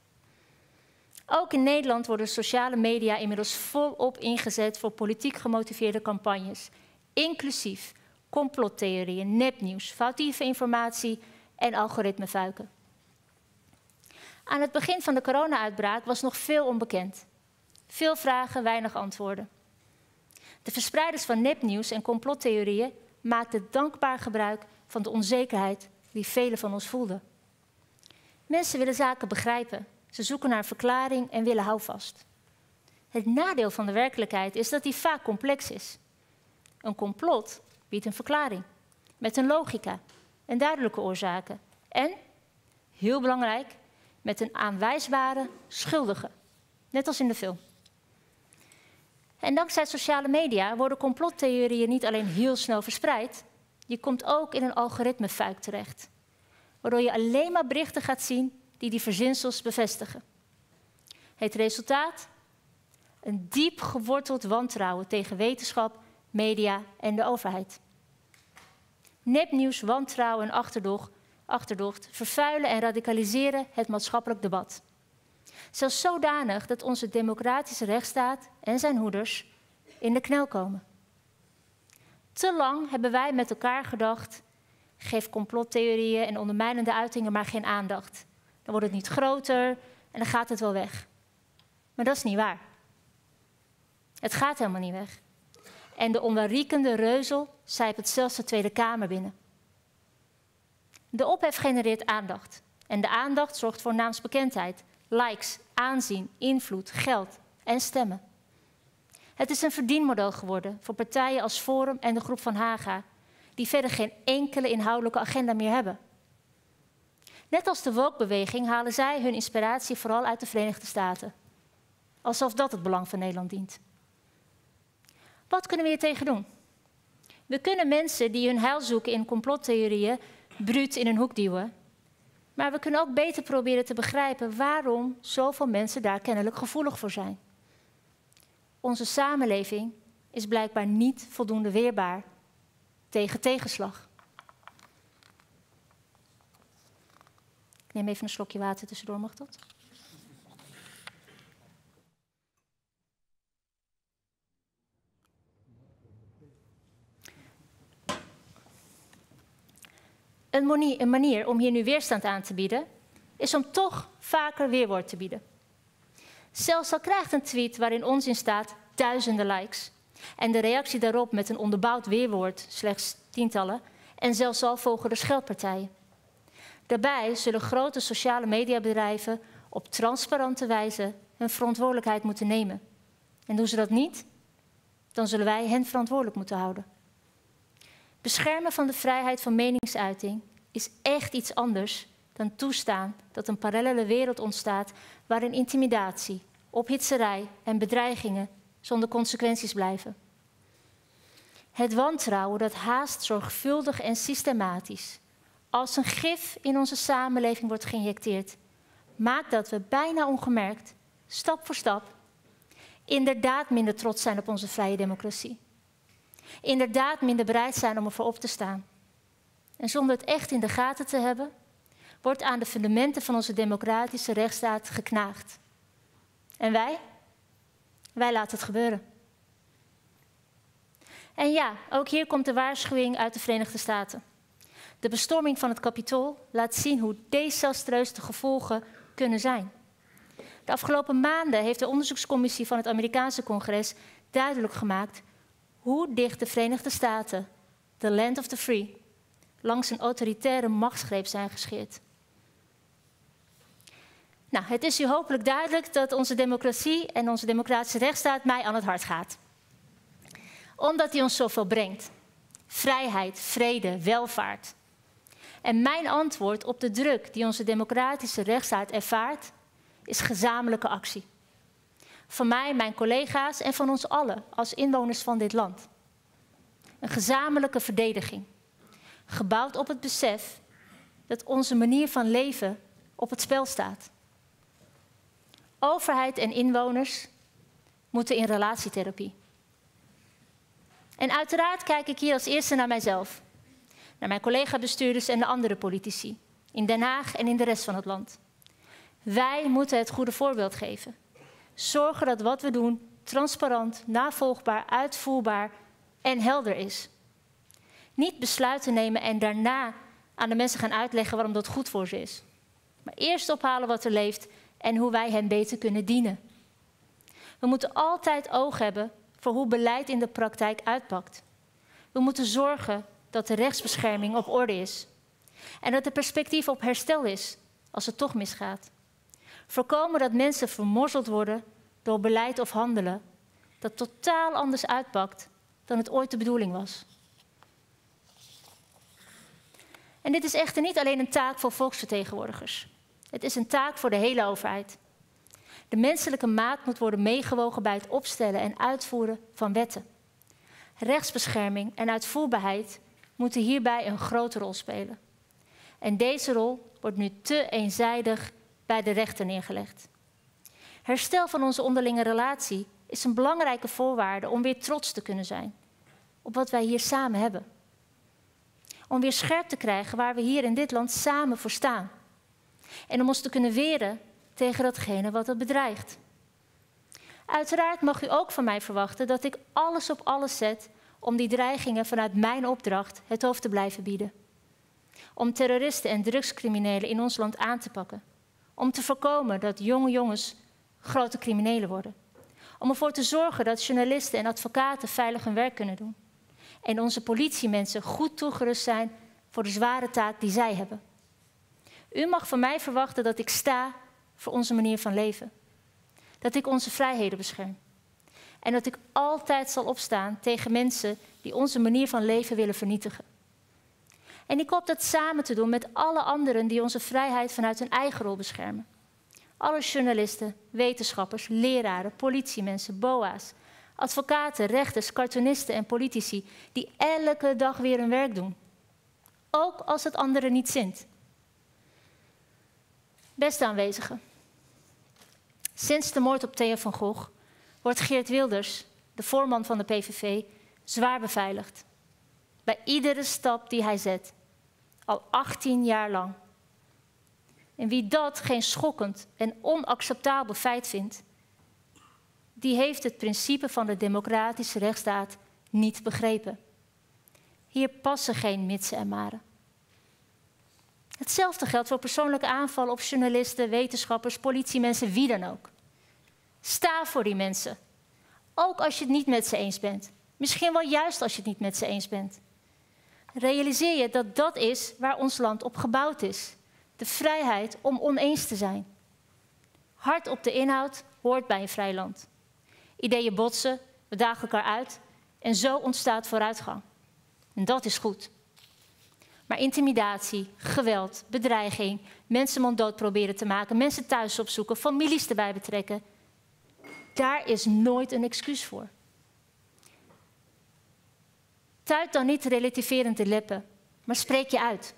Ook in Nederland worden sociale media inmiddels volop ingezet voor politiek gemotiveerde campagnes, inclusief complottheorieën, nepnieuws, foutieve informatie en algoritmefuiken. Aan het begin van de corona-uitbraak was nog veel onbekend. Veel vragen, weinig antwoorden. De verspreiders van nepnieuws en complottheorieën maakten dankbaar gebruik van de onzekerheid die velen van ons voelden. Mensen willen zaken begrijpen. Ze zoeken naar een verklaring en willen houvast. Het nadeel van de werkelijkheid is dat die vaak complex is. Een complot biedt een verklaring, met een logica en duidelijke oorzaken. En, heel belangrijk, met een aanwijsbare schuldige, net als in de film. En dankzij sociale media worden complottheorieën niet alleen heel snel verspreid, je komt ook in een algoritmefuik terecht, waardoor je alleen maar berichten gaat zien die die verzinsels bevestigen. Het resultaat? Een diep geworteld wantrouwen tegen wetenschap, media en de overheid. Nepnieuws, wantrouwen en achterdocht, achterdocht vervuilen en radicaliseren het maatschappelijk debat. Zelfs zodanig dat onze democratische rechtsstaat en zijn hoeders in de knel komen. Te lang hebben wij met elkaar gedacht, geef complottheorieën en ondermijnende uitingen maar geen aandacht. Dan wordt het niet groter en dan gaat het wel weg. Maar dat is niet waar. Het gaat helemaal niet weg. En de onwelriekende reuzel zijpelt zelfs de Tweede Kamer binnen. De ophef genereert aandacht. En de aandacht zorgt voor naamsbekendheid, likes, aanzien, invloed, geld en stemmen. Het is een verdienmodel geworden voor partijen als Forum en de Groep van Haga, die verder geen enkele inhoudelijke agenda meer hebben. Net als de woke-beweging halen zij hun inspiratie vooral uit de Verenigde Staten. Alsof dat het belang van Nederland dient. Wat kunnen we hier tegen doen? We kunnen mensen die hun heil zoeken in complottheorieën bruut in een hoek duwen. Maar we kunnen ook beter proberen te begrijpen waarom zoveel mensen daar kennelijk gevoelig voor zijn. Onze samenleving is blijkbaar niet voldoende weerbaar tegen tegenslag. Ik neem even een slokje water tussendoor, mag dat? Een manier, een manier om hier nu weerstand aan te bieden, is om toch vaker weerwoord te bieden. Zelfs al krijgt een tweet waarin onzin staat duizenden likes en de reactie daarop met een onderbouwd weerwoord slechts tientallen en zelfs al volgen er scheldpartijen. Daarbij zullen grote sociale mediabedrijven op transparante wijze hun verantwoordelijkheid moeten nemen. En doen ze dat niet, dan zullen wij hen verantwoordelijk moeten houden. Beschermen van de vrijheid van meningsuiting is echt iets anders dan toestaan dat een parallele wereld ontstaat waarin intimidatie, ophitserij en bedreigingen zonder consequenties blijven. Het wantrouwen dat haast zorgvuldig en systematisch als een gif in onze samenleving wordt geïnjecteerd, maakt dat we bijna ongemerkt, stap voor stap, inderdaad minder trots zijn op onze vrije democratie. Inderdaad minder bereid zijn om ervoor op te staan. En zonder het echt in de gaten te hebben, wordt aan de fundamenten van onze democratische rechtsstaat geknaagd. En wij? Wij laten het gebeuren. En ja, ook hier komt de waarschuwing uit de Verenigde Staten. De bestorming van het Capitool laat zien hoe desastreus de gevolgen kunnen zijn. De afgelopen maanden heeft de onderzoekscommissie van het Amerikaanse Congres duidelijk gemaakt hoe dicht de Verenigde Staten, the land of the free, langs een autoritaire machtsgreep zijn gescheerd. Nou, het is u hopelijk duidelijk dat onze democratie en onze democratische rechtsstaat mij aan het hart gaat. Omdat die ons zoveel brengt. Vrijheid, vrede, welvaart. En mijn antwoord op de druk die onze democratische rechtsstaat ervaart, is gezamenlijke actie. Van mij, mijn collega's en van ons allen als inwoners van dit land. Een gezamenlijke verdediging. Gebouwd op het besef dat onze manier van leven op het spel staat. Overheid en inwoners moeten in relatietherapie. En uiteraard kijk ik hier als eerste naar mijzelf. Naar mijn collega-bestuurders en de andere politici. In Den Haag en in de rest van het land. Wij moeten het goede voorbeeld geven. Zorgen dat wat we doen transparant, navolgbaar, uitvoerbaar en helder is. Niet besluiten nemen en daarna aan de mensen gaan uitleggen waarom dat goed voor ze is. Maar eerst ophalen wat er leeft en hoe wij hen beter kunnen dienen. We moeten altijd oog hebben voor hoe beleid in de praktijk uitpakt. We moeten zorgen dat de rechtsbescherming op orde is. En dat er perspectief op herstel is als het toch misgaat. Voorkomen dat mensen vermorzeld worden door beleid of handelen dat totaal anders uitpakt dan het ooit de bedoeling was. En dit is echter niet alleen een taak voor volksvertegenwoordigers. Het is een taak voor de hele overheid. De menselijke maat moet worden meegewogen bij het opstellen en uitvoeren van wetten. Rechtsbescherming en uitvoerbaarheid moeten hierbij een grote rol spelen. En deze rol wordt nu te eenzijdig bij de rechter neergelegd. Herstel van onze onderlinge relatie is een belangrijke voorwaarde om weer trots te kunnen zijn op wat wij hier samen hebben. Om weer scherp te krijgen waar we hier in dit land samen voor staan. En om ons te kunnen weren tegen datgene wat het bedreigt. Uiteraard mag u ook van mij verwachten dat ik alles op alles zet om die dreigingen vanuit mijn opdracht het hoofd te blijven bieden. Om terroristen en drugscriminelen in ons land aan te pakken. Om te voorkomen dat jonge jongens grote criminelen worden. Om ervoor te zorgen dat journalisten en advocaten veilig hun werk kunnen doen. En onze politiemensen goed toegerust zijn voor de zware taak die zij hebben. U mag van mij verwachten dat ik sta voor onze manier van leven. Dat ik onze vrijheden bescherm. En dat ik altijd zal opstaan tegen mensen die onze manier van leven willen vernietigen. En ik hoop dat samen te doen met alle anderen die onze vrijheid vanuit hun eigen rol beschermen. Alle journalisten, wetenschappers, leraren, politiemensen, B O A's, advocaten, rechters, cartoonisten en politici die elke dag weer hun werk doen. Ook als het anderen niet zint. Beste aanwezigen. Sinds de moord op Theo van Gogh wordt Geert Wilders, de voorman van de P V V, zwaar beveiligd. Bij iedere stap die hij zet. Al achttien jaar lang. En wie dat geen schokkend en onacceptabel feit vindt, die heeft het principe van de democratische rechtsstaat niet begrepen. Hier passen geen mitsen en maren. Hetzelfde geldt voor persoonlijke aanvallen op journalisten, wetenschappers, politiemensen, wie dan ook. Sta voor die mensen. Ook als je het niet met ze eens bent. Misschien wel juist als je het niet met ze eens bent. Realiseer je dat dat is waar ons land op gebouwd is. De vrijheid om oneens te zijn. Hard op de inhoud hoort bij een vrij land. Ideeën botsen, we dagen elkaar uit en zo ontstaat vooruitgang. En dat is goed. Maar intimidatie, geweld, bedreiging, mensen monddood proberen te maken, mensen thuis opzoeken, families erbij betrekken, daar is nooit een excuus voor. Tuit dan niet relativerend de lippen, maar spreek je uit.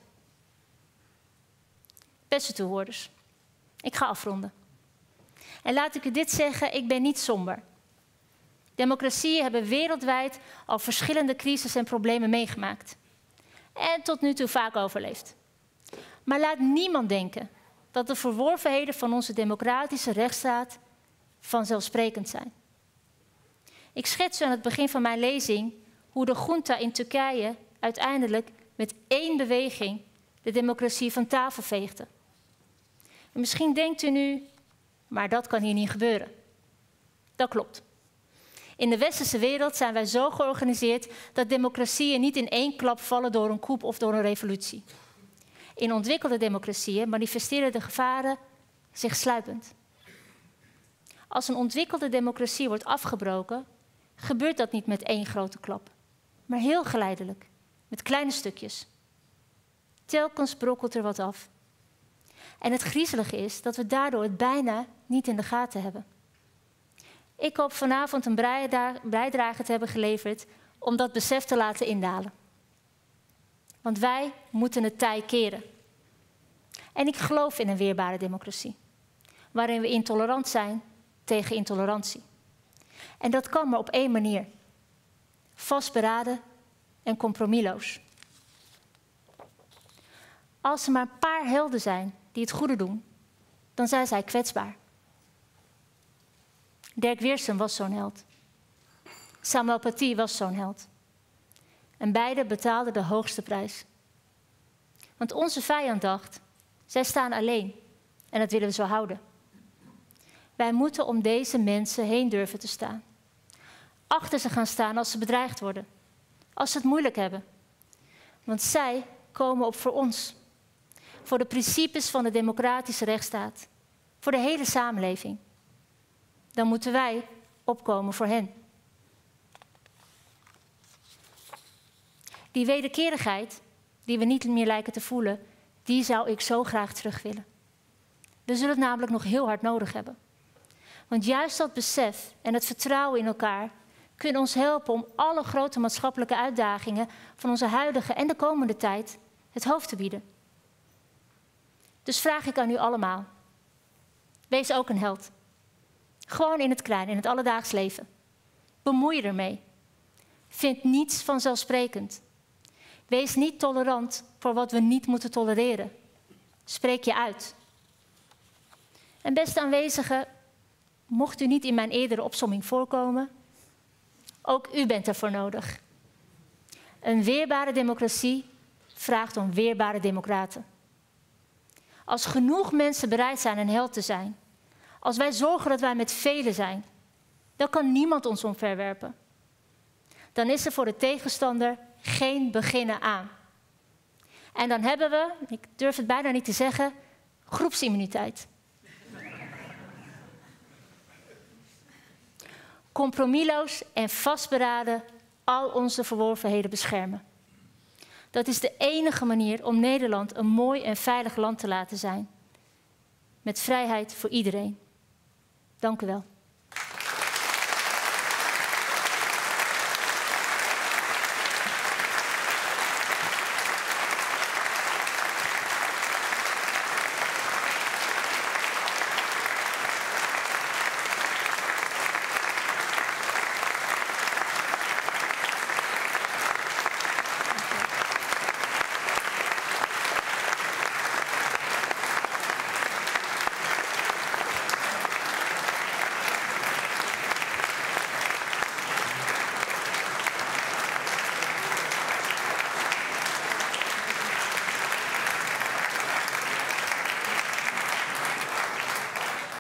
Beste toehoorders, ik ga afronden. En laat ik u dit zeggen, ik ben niet somber. Democratieën hebben wereldwijd al verschillende crises en problemen meegemaakt. En tot nu toe vaak overleefd. Maar laat niemand denken dat de verworvenheden van onze democratische rechtsstaat vanzelfsprekend zijn. Ik schets u aan het begin van mijn lezing hoe de junta in Turkije uiteindelijk met één beweging de democratie van tafel veegde. En misschien denkt u nu, maar dat kan hier niet gebeuren. Dat klopt. In de westerse wereld zijn wij zo georganiseerd dat democratieën niet in één klap vallen door een coup of door een revolutie. In ontwikkelde democratieën manifesteren de gevaren zich sluipend. Als een ontwikkelde democratie wordt afgebroken, gebeurt dat niet met één grote klap, maar heel geleidelijk, met kleine stukjes. Telkens brokkelt er wat af. En het griezelige is dat we daardoor het bijna niet in de gaten hebben. Ik hoop vanavond een bijdrage te hebben geleverd om dat besef te laten indalen. Want wij moeten het tij keren. En ik geloof in een weerbare democratie, waarin we intolerant zijn tegen intolerantie. En dat kan maar op één manier. Vastberaden en compromisloos. Als er maar een paar helden zijn die het goede doen, dan zijn zij kwetsbaar. Dirk Wiersum was zo'n held. Samuel Paty was zo'n held. En beide betaalden de hoogste prijs. Want onze vijand dacht, zij staan alleen en dat willen we zo houden. Wij moeten om deze mensen heen durven te staan. Achter ze gaan staan als ze bedreigd worden. Als ze het moeilijk hebben. Want zij komen op voor ons. Voor de principes van de democratische rechtsstaat. Voor de hele samenleving. Dan moeten wij opkomen voor hen. Die wederkerigheid, die we niet meer lijken te voelen, die zou ik zo graag terug willen. We zullen het namelijk nog heel hard nodig hebben. Want juist dat besef en het vertrouwen in elkaar kunnen ons helpen om alle grote maatschappelijke uitdagingen van onze huidige en de komende tijd het hoofd te bieden. Dus vraag ik aan u allemaal, wees ook een held. Gewoon in het klein, in het alledaags leven. Bemoei je ermee. Vind niets vanzelfsprekend. Wees niet tolerant voor wat we niet moeten tolereren. Spreek je uit. En beste aanwezigen, mocht u niet in mijn eerdere opsomming voorkomen, ook u bent ervoor nodig. Een weerbare democratie vraagt om weerbare democraten. Als genoeg mensen bereid zijn een held te zijn, als wij zorgen dat wij met velen zijn, dan kan niemand ons omverwerpen. Dan is er voor de tegenstander geen beginnen aan. En dan hebben we, ik durf het bijna niet te zeggen, groepsimmuniteit. compromisloos en vastberaden al onze verworvenheden beschermen. Dat is de enige manier om Nederland een mooi en veilig land te laten zijn. Met vrijheid voor iedereen. Dank u wel.